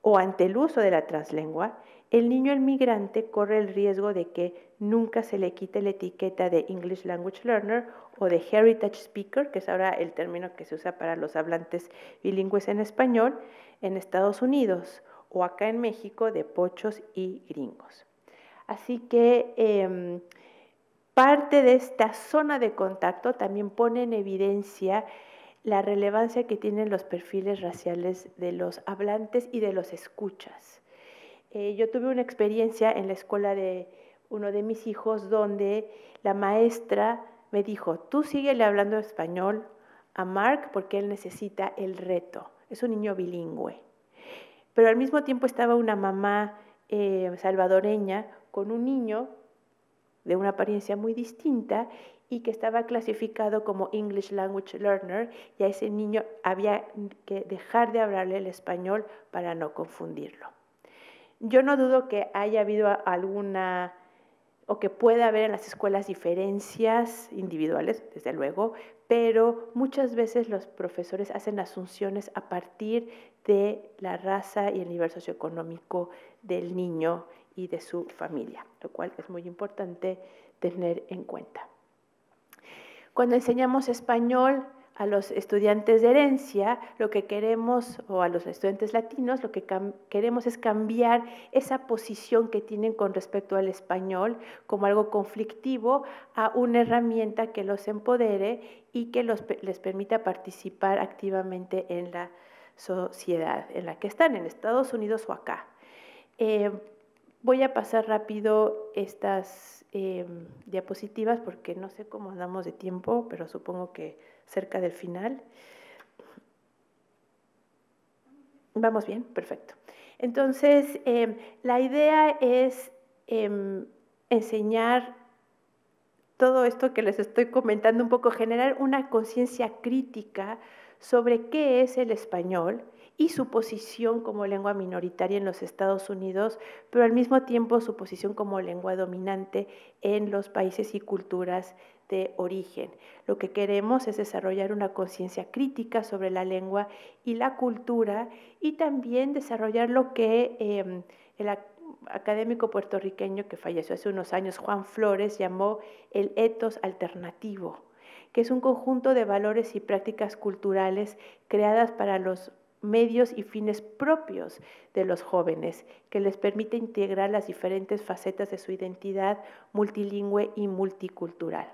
o ante el uso de la translengua, el niño inmigrante corre el riesgo de que nunca se le quite la etiqueta de English Language Learner o de Heritage Speaker, que es ahora el término que se usa para los hablantes bilingües en español, en Estados Unidos, o acá en México de pochos y gringos. Así que eh, parte de esta zona de contacto también pone en evidencia la relevancia que tienen los perfiles raciales de los hablantes y de los escuchas. Eh, yo tuve una experiencia en la escuela de uno de mis hijos donde la maestra me dijo, tú síguele hablando español a Mark porque él necesita el reto. Es un niño bilingüe. Pero al mismo tiempo estaba una mamá eh, salvadoreña con un niño de una apariencia muy distinta y que estaba clasificado como English Language Learner, y a ese niño había que dejar de hablarle el español para no confundirlo. Yo no dudo que haya habido alguna, o que pueda haber en las escuelas diferencias individuales, desde luego, pero muchas veces los profesores hacen asunciones a partir de la raza y el nivel socioeconómico del niño y de su familia, lo cual es muy importante tener en cuenta. Cuando enseñamos español a los estudiantes de herencia, lo que queremos, o a los estudiantes latinos, lo que queremos es cambiar esa posición que tienen con respecto al español como algo conflictivo a una herramienta que los empodere y que los, les permita participar activamente en la sociedad en la que están, en Estados Unidos o acá. Eh, voy a pasar rápido estas eh, diapositivas porque no sé cómo andamos de tiempo, pero supongo que cerca del final. ¿Vamos bien? Perfecto. Entonces, eh, la idea es eh, enseñar todo esto que les estoy comentando un poco, generar una conciencia crítica sobre qué es el español y su posición como lengua minoritaria en los Estados Unidos, pero al mismo tiempo su posición como lengua dominante en los países y culturas de origen. Lo que queremos es desarrollar una conciencia crítica sobre la lengua y la cultura, y también desarrollar lo que eh, el académico puertorriqueño que falleció hace unos años, Juan Flores, llamó el etos alternativo, que es un conjunto de valores y prácticas culturales creadas para los medios y fines propios de los jóvenes, que les permite integrar las diferentes facetas de su identidad multilingüe y multicultural.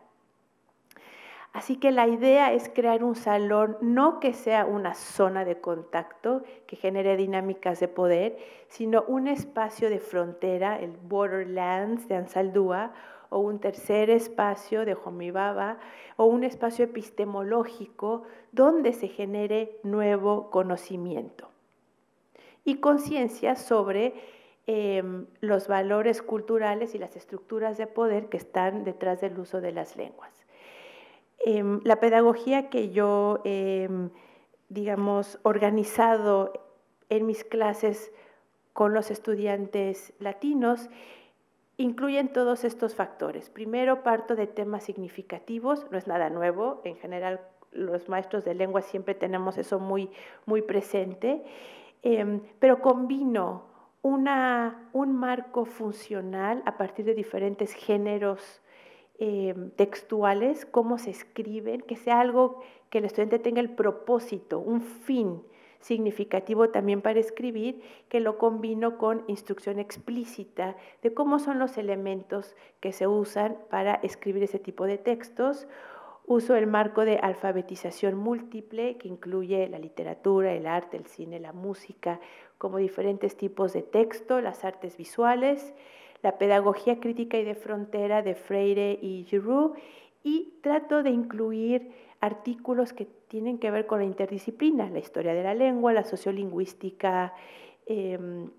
Así que la idea es crear un salón, no que sea una zona de contacto que genere dinámicas de poder, sino un espacio de frontera, el Borderlands de Ansaldúa, o un tercer espacio de Jomibaba, o un espacio epistemológico donde se genere nuevo conocimiento y conciencia sobre eh, los valores culturales y las estructuras de poder que están detrás del uso de las lenguas. Eh, la pedagogía que yo, eh, digamos, organizado en mis clases con los estudiantes latinos, incluyen todos estos factores. Primero, parto de temas significativos, no es nada nuevo, en general los maestros de lengua siempre tenemos eso muy, muy presente, eh, pero combino una, un marco funcional a partir de diferentes géneros Eh, textuales, cómo se escriben, que sea algo que el estudiante tenga el propósito, un fin significativo también para escribir, que lo combino con instrucción explícita de cómo son los elementos que se usan para escribir ese tipo de textos. Uso el marco de alfabetización múltiple, que incluye la literatura, el arte, el cine, la música, como diferentes tipos de texto, las artes visuales, la pedagogía crítica y de frontera de Freire y Giroux, y trato de incluir artículos que tienen que ver con la interdisciplina, la historia de la lengua, la sociolingüística, eh,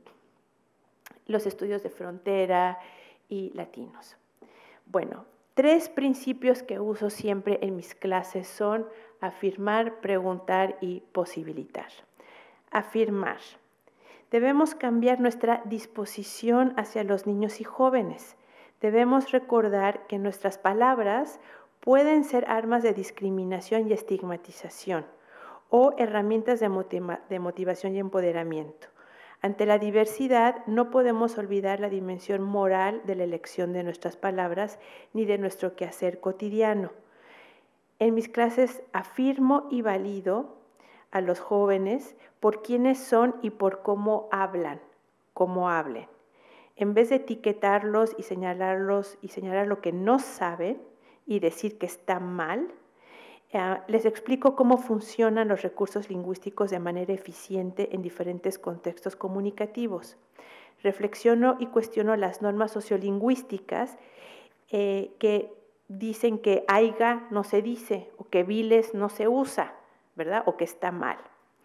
los estudios de frontera y latinos. Bueno, tres principios que uso siempre en mis clases son afirmar, preguntar y posibilitar. Afirmar. Debemos cambiar nuestra disposición hacia los niños y jóvenes. Debemos recordar que nuestras palabras pueden ser armas de discriminación y estigmatización o herramientas de, motiva- de motivación y empoderamiento. Ante la diversidad, no podemos olvidar la dimensión moral de la elección de nuestras palabras ni de nuestro quehacer cotidiano. En mis clases afirmo y valido a los jóvenes por quiénes son y por cómo hablan, cómo hablen. En vez de etiquetarlos y señalarlos y señalar lo que no saben y decir que está mal, eh, les explico cómo funcionan los recursos lingüísticos de manera eficiente en diferentes contextos comunicativos. Reflexiono y cuestiono las normas sociolingüísticas eh, que dicen que aiga no se dice o que viles no se usa, ¿verdad? O que está mal.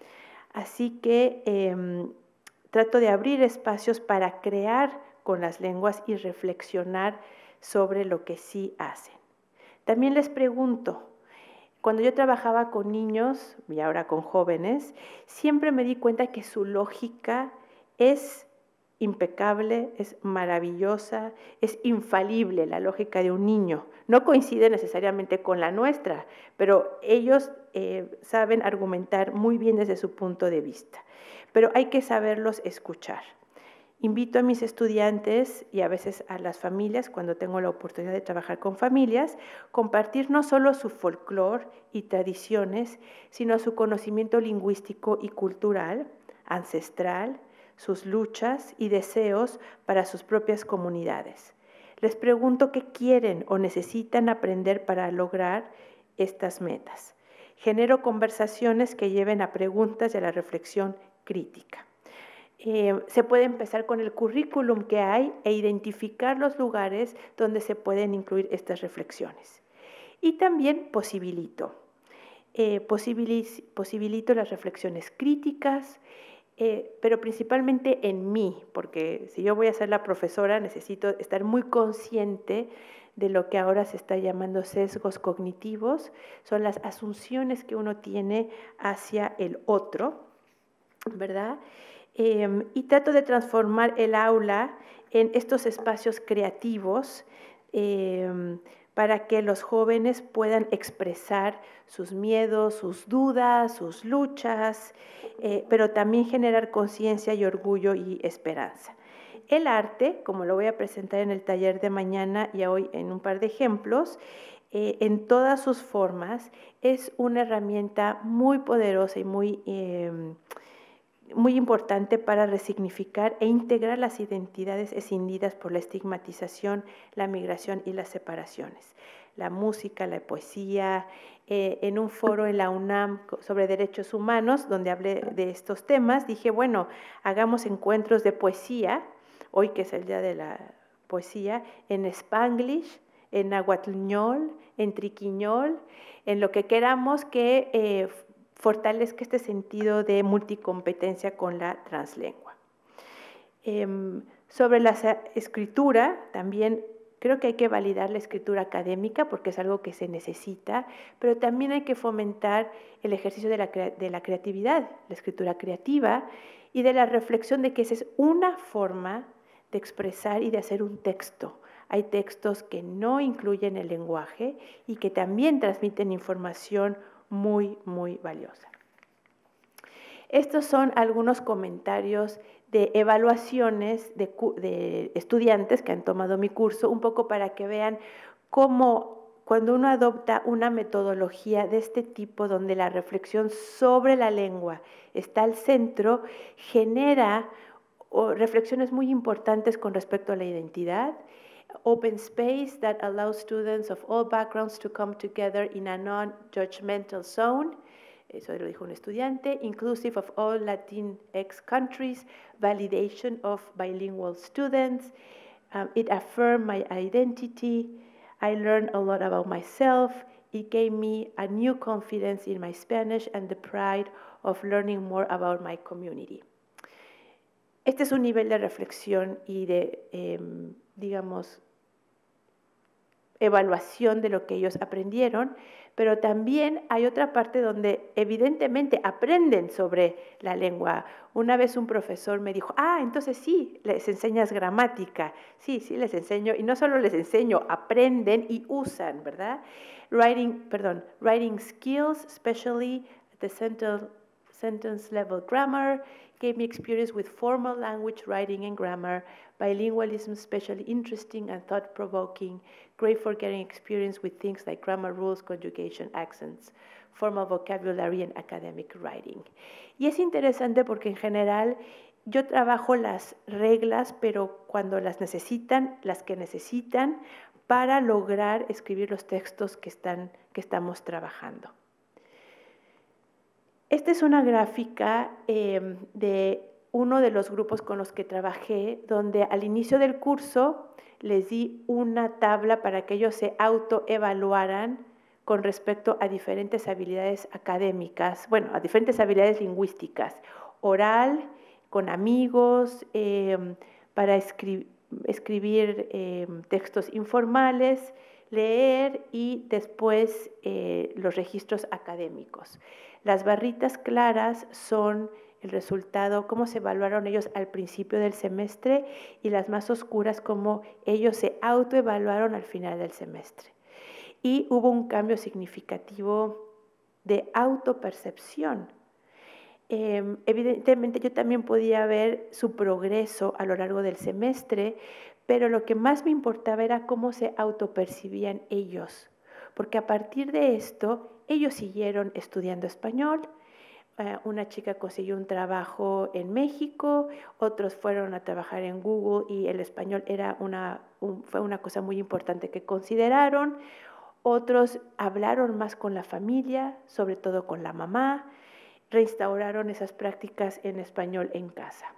Así que eh, trato de abrir espacios para crear con las lenguas y reflexionar sobre lo que sí hacen. También les pregunto, cuando yo trabajaba con niños y ahora con jóvenes, siempre me di cuenta que su lógica es impecable, es maravillosa, es infalible la lógica de un niño. No coincide necesariamente con la nuestra, pero ellos eh, saben argumentar muy bien desde su punto de vista. Pero hay que saberlos escuchar. Invito a mis estudiantes y a veces a las familias, cuando tengo la oportunidad de trabajar con familias, compartir no solo su folclore y tradiciones, sino su conocimiento lingüístico y cultural, ancestral, sus luchas y deseos para sus propias comunidades. Les pregunto qué quieren o necesitan aprender para lograr estas metas. Genero conversaciones que lleven a preguntas y a la reflexión crítica. Eh, se puede empezar con el currículum que hay e identificar los lugares donde se pueden incluir estas reflexiones. Y también posibilito, eh, posibilis, posibilito las reflexiones críticas, eh, pero principalmente en mí, porque si yo voy a ser la profesora necesito estar muy consciente de lo que ahora se está llamando sesgos cognitivos, son las asunciones que uno tiene hacia el otro, ¿verdad? Eh, y trato de transformar el aula en estos espacios creativos eh, para que los jóvenes puedan expresar sus miedos, sus dudas, sus luchas, eh, pero también generar conciencia y orgullo y esperanza. El arte, como lo voy a presentar en el taller de mañana y hoy en un par de ejemplos, eh, en todas sus formas, es una herramienta muy poderosa y muy... Eh, muy importante para resignificar e integrar las identidades escindidas por la estigmatización, la migración y las separaciones. La música, la poesía, eh, en un foro en la UNAM sobre derechos humanos, donde hablé de estos temas, dije, bueno, hagamos encuentros de poesía, hoy que es el Día de la Poesía, en Spanglish, en Nahuatl, en Triquiñol, en lo que queramos que eh, fortalezca este sentido de multicompetencia con la translengua. Eh, sobre la escritura, también creo que hay que validar la escritura académica porque es algo que se necesita, pero también hay que fomentar el ejercicio de la, de la creatividad, la escritura creativa y de la reflexión de que esa es una forma de expresar y de hacer un texto. Hay textos que no incluyen el lenguaje y que también transmiten información muy, muy valiosa. Estos son algunos comentarios de evaluaciones de, de estudiantes que han tomado mi curso, un poco para que vean cómo cuando uno adopta una metodología de este tipo, donde la reflexión sobre la lengua está al centro, genera oh, reflexiones muy importantes con respecto a la identidad, open space that allows students of all backgrounds to come together in a non-judgmental zone. Eso lo dijo un estudiante. Inclusive of all Latinx countries. Validation of bilingual students. Um, it affirmed my identity. I learned a lot about myself. It gave me a new confidence in my Spanish and the pride of learning more about my community. Este es un nivel de reflexión y de, eh, digamos, evaluación de lo que ellos aprendieron, pero también hay otra parte donde evidentemente aprenden sobre la lengua. Una vez un profesor me dijo, ah, entonces sí, les enseñas gramática. Sí, sí, les enseño, y no solo les enseño, aprenden y usan, ¿verdad? Writing, perdón, writing skills, especially the sentence, sentence level grammar, gave me experience with formal language, writing, and grammar, bilingualism especially interesting and thought-provoking, great for getting experience with things like grammar rules, conjugation, accents, formal vocabulary, and academic writing. Y es interesante porque en general yo trabajo las reglas, pero cuando las necesitan, las que necesitan, para lograr escribir los textos que, están, que estamos trabajando. Esta es una gráfica eh, de uno de los grupos con los que trabajé, donde al inicio del curso les di una tabla para que ellos se autoevaluaran con respecto a diferentes habilidades académicas, bueno, a diferentes habilidades lingüísticas, oral, con amigos, eh, para escribir, escribir eh, textos informales, leer y después eh, los registros académicos. Las barritas claras son el resultado, cómo se evaluaron ellos al principio del semestre, y las más oscuras, cómo ellos se autoevaluaron al final del semestre. Y hubo un cambio significativo de autopercepción. Eh, evidentemente yo también podía ver su progreso a lo largo del semestre, pero lo que más me importaba era cómo se autopercibían ellos, porque a partir de esto ellos siguieron estudiando español. Eh, una chica consiguió un trabajo en México, otros fueron a trabajar en Google y el español era una, un, fue una cosa muy importante que consideraron. Otros hablaron más con la familia, sobre todo con la mamá, reinstauraron esas prácticas en español en casa.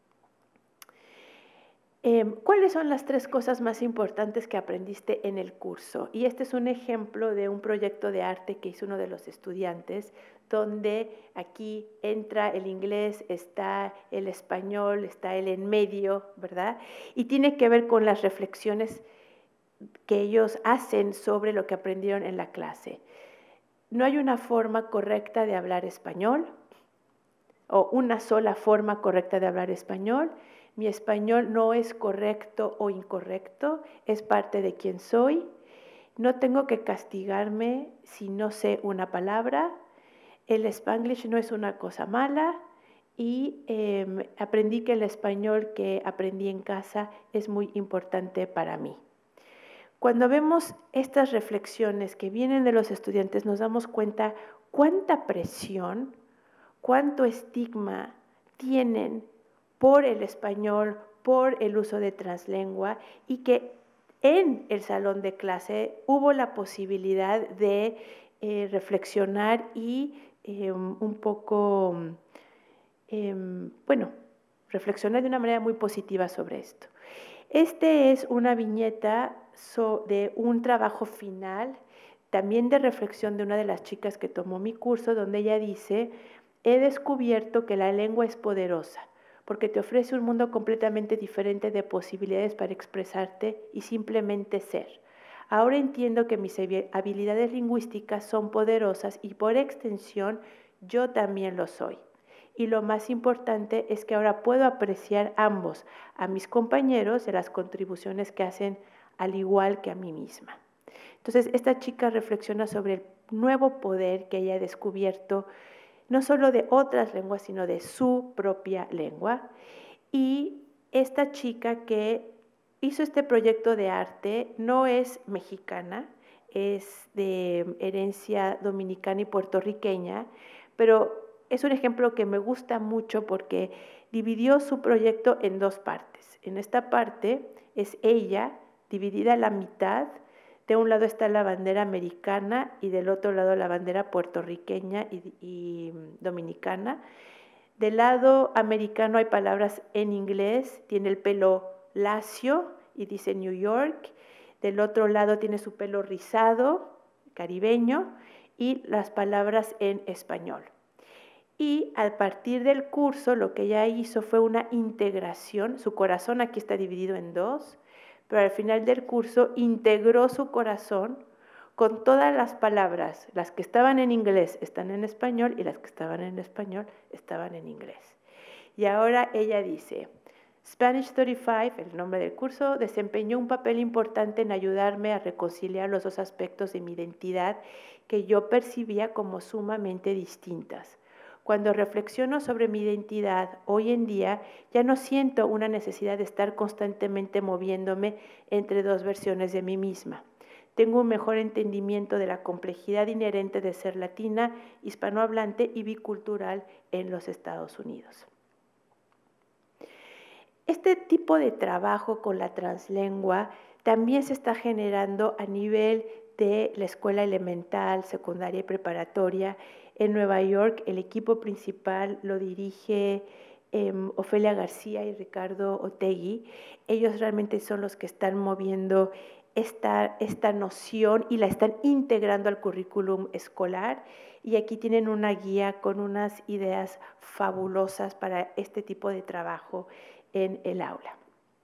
Eh, ¿Cuáles son las tres cosas más importantes que aprendiste en el curso? Y este es un ejemplo de un proyecto de arte que hizo uno de los estudiantes, donde aquí entra el inglés, está el español, está el en medio, ¿verdad? Y tiene que ver con las reflexiones que ellos hacen sobre lo que aprendieron en la clase. No hay una forma correcta de hablar español, o una sola forma correcta de hablar español. Mi español no es correcto o incorrecto, es parte de quien soy. No tengo que castigarme si no sé una palabra. El Spanglish no es una cosa mala, y eh, aprendí que el español que aprendí en casa es muy importante para mí. Cuando vemos estas reflexiones que vienen de los estudiantes, nos damos cuenta cuánta presión, cuánto estigma tienen por el español, por el uso de translengua, y que en el salón de clase hubo la posibilidad de eh, reflexionar y eh, un poco, eh, bueno, reflexionar de una manera muy positiva sobre esto. Este es una viñeta so, de un trabajo final, también de reflexión de una de las chicas que tomó mi curso, donde ella dice: he descubierto que la lengua es poderosa, porque te ofrece un mundo completamente diferente de posibilidades para expresarte y simplemente ser. Ahora entiendo que mis habilidades lingüísticas son poderosas y por extensión yo también lo soy. Y lo más importante es que ahora puedo apreciar ambos, a mis compañeros y las contribuciones que hacen al igual que a mí misma. Entonces, esta chica reflexiona sobre el nuevo poder que ella ha descubierto, no solo de otras lenguas, sino de su propia lengua. Y esta chica que hizo este proyecto de arte no es mexicana, es de herencia dominicana y puertorriqueña, pero es un ejemplo que me gusta mucho porque dividió su proyecto en dos partes. En esta parte es ella, dividida a la mitad. De un lado está la bandera americana y del otro lado la bandera puertorriqueña y, y dominicana. Del lado americano hay palabras en inglés, tiene el pelo lacio y dice New York. Del otro lado tiene su pelo rizado, caribeño, y las palabras en español. Y a partir del curso lo que ella hizo fue una integración. Su corazón aquí está dividido en dos, pero al final del curso integró su corazón con todas las palabras. Las que estaban en inglés están en español y las que estaban en español estaban en inglés. Y ahora ella dice: Spanish treinta y cinco, el nombre del curso, desempeñó un papel importante en ayudarme a reconciliar los dos aspectos de mi identidad que yo percibía como sumamente distintas. Cuando reflexiono sobre mi identidad hoy en día, ya no siento una necesidad de estar constantemente moviéndome entre dos versiones de mí misma. Tengo un mejor entendimiento de la complejidad inherente de ser latina, hispanohablante y bicultural en los Estados Unidos. Este tipo de trabajo con la translengua también se está generando a nivel de la escuela elemental, secundaria y preparatoria. En Nueva York, el equipo principal lo dirige eh, Ofelia García y Ricardo Otegui. Ellos realmente son los que están moviendo esta, esta noción y la están integrando al currículum escolar. Y aquí tienen una guía con unas ideas fabulosas para este tipo de trabajo en el aula.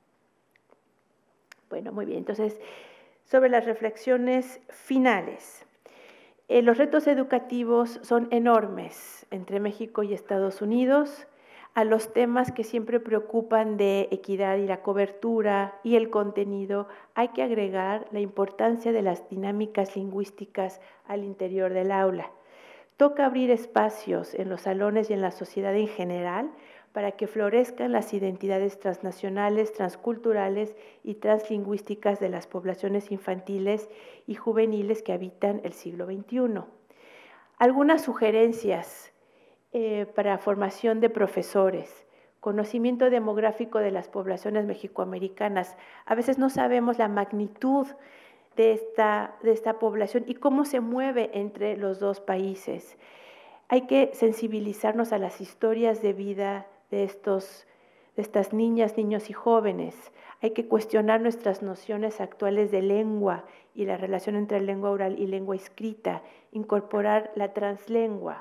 Bueno, muy bien. Entonces, sobre las reflexiones finales. Eh, los retos educativos son enormes entre México y Estados Unidos. A los temas que siempre preocupan de equidad y la cobertura y el contenido, hay que agregar la importancia de las dinámicas lingüísticas al interior del aula. Toca abrir espacios en los salones y en la sociedad en general para que florezcan las identidades transnacionales, transculturales y translingüísticas de las poblaciones infantiles y juveniles que habitan el siglo veintiuno. Algunas sugerencias eh, para formación de profesores, conocimiento demográfico de las poblaciones mexicoamericanas. A veces no sabemos la magnitud de esta, de esta población y cómo se mueve entre los dos países. Hay que sensibilizarnos a las historias de vida de, estos, de estas niñas, niños y jóvenes. Hay que cuestionar nuestras nociones actuales de lengua y la relación entre lengua oral y lengua escrita, incorporar la translengua,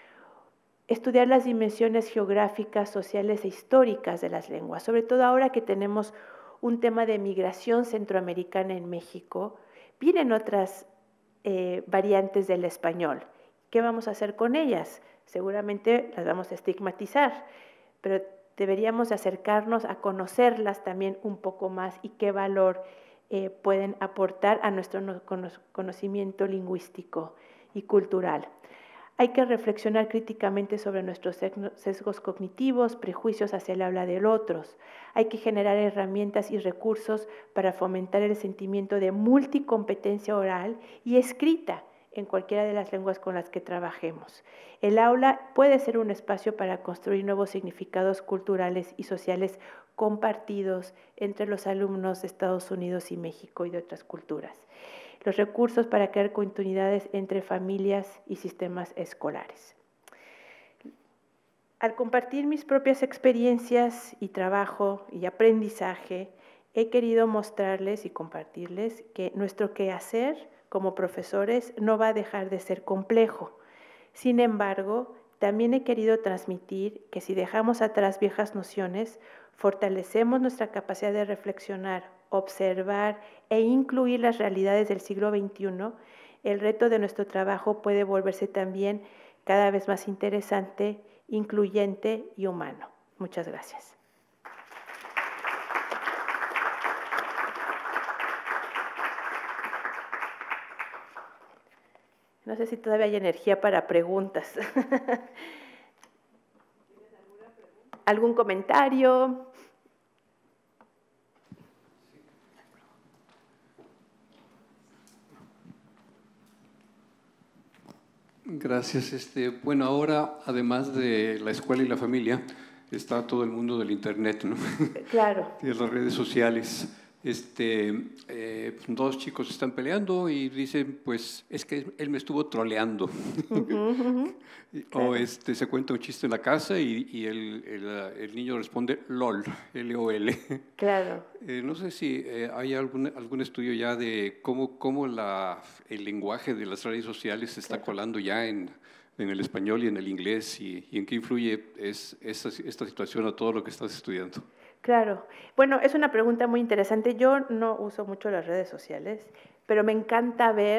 estudiar las dimensiones geográficas, sociales e históricas de las lenguas, sobre todo ahora que tenemos un tema de migración centroamericana en México. Vienen otras eh, variantes del español. ¿Qué vamos a hacer con ellas? Seguramente las vamos a estigmatizar, pero deberíamos acercarnos a conocerlas también un poco más y qué valor eh, pueden aportar a nuestro conocimiento lingüístico y cultural. Hay que reflexionar críticamente sobre nuestros sesgos cognitivos, prejuicios hacia el habla de otros. Hay que generar herramientas y recursos para fomentar el sentimiento de multicompetencia oral y escrita en cualquiera de las lenguas con las que trabajemos. El aula puede ser un espacio para construir nuevos significados culturales y sociales compartidos entre los alumnos de Estados Unidos y México y de otras culturas. Los recursos para crear continuidades entre familias y sistemas escolares. Al compartir mis propias experiencias y trabajo y aprendizaje, he querido mostrarles y compartirles que nuestro quehacer como profesores no va a dejar de ser complejo. Sin embargo, también he querido transmitir que si dejamos atrás viejas nociones, fortalecemos nuestra capacidad de reflexionar, observar e incluir las realidades del siglo veintiuno, el reto de nuestro trabajo puede volverse también cada vez más interesante, incluyente y humano. Muchas gracias. No sé si todavía hay energía para preguntas. ¿Algún comentario? Gracias. Este, bueno, ahora, además de la escuela y la familia, está todo el mundo del Internet, ¿no? Claro. Y de las redes sociales. Este, eh, dos chicos están peleando y dicen, pues, es que él me estuvo troleando. Uh-huh, uh-huh. Claro. O este, se cuenta un chiste en la casa y, y el, el, el niño responde LOL, L O L. Claro. Eh, no sé si eh, hay algún, algún estudio ya de cómo, cómo la, el lenguaje de las redes sociales se está claro. colando ya en, en el español y en el inglés y, y en qué influye es, esta, esta situación a todo lo que estás estudiando. Claro. Bueno, es una pregunta muy interesante. Yo no uso mucho las redes sociales, pero me encanta ver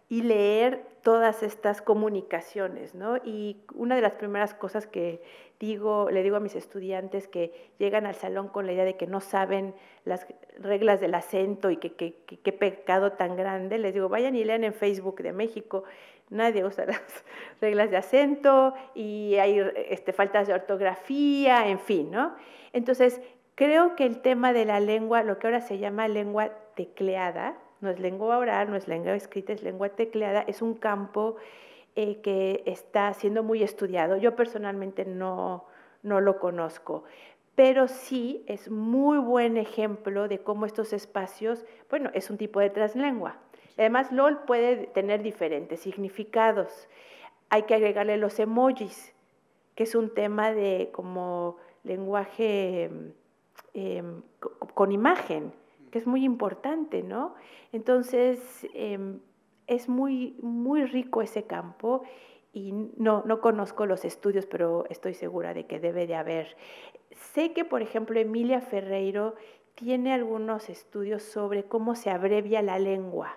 y leer todas estas comunicaciones, ¿no? Y una de las primeras cosas que digo, le digo a mis estudiantes que llegan al salón con la idea de que no saben las reglas del acento y que qué pecado tan grande, les digo, vayan y lean en Facebook de México, nadie usa las reglas de acento y hay este, faltas de ortografía, en fin, ¿no? Entonces, creo que el tema de la lengua, lo que ahora se llama lengua tecleada, no es lengua oral, no es lengua escrita, es lengua tecleada, es un campo eh, que está siendo muy estudiado. Yo personalmente no, no lo conozco, pero sí es muy buen ejemplo de cómo estos espacios, bueno, es un tipo de traslengua. Además, L O L puede tener diferentes significados. Hay que agregarle los emojis, que es un tema de como lenguaje eh, con imagen, que es muy importante, ¿no? Entonces, eh, es muy, muy rico ese campo y no, no conozco los estudios, pero estoy segura de que debe de haber. Sé que, por ejemplo, Emilia Ferreiro tiene algunos estudios sobre cómo se abrevia la lengua.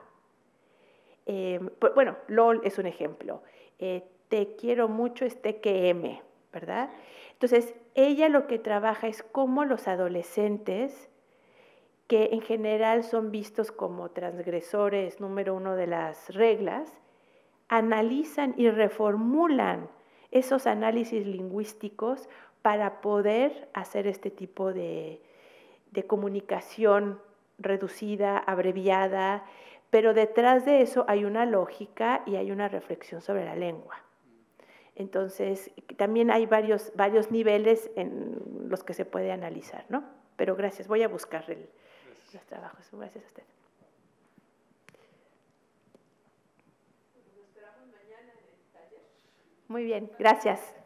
Eh, bueno, L O L es un ejemplo. Eh, te quiero mucho es T Q M, ¿verdad? Entonces, ella lo que trabaja es cómo los adolescentes, que en general son vistos como transgresores número uno de las reglas, analizan y reformulan esos análisis lingüísticos para poder hacer este tipo de, de comunicación reducida, abreviada, pero detrás de eso hay una lógica y hay una reflexión sobre la lengua. Entonces, también hay varios, varios niveles en los que se puede analizar, ¿no? Pero gracias, voy a buscar el, los trabajos. Gracias a usted. Nos esperamos mañana en el taller. Muy bien, gracias.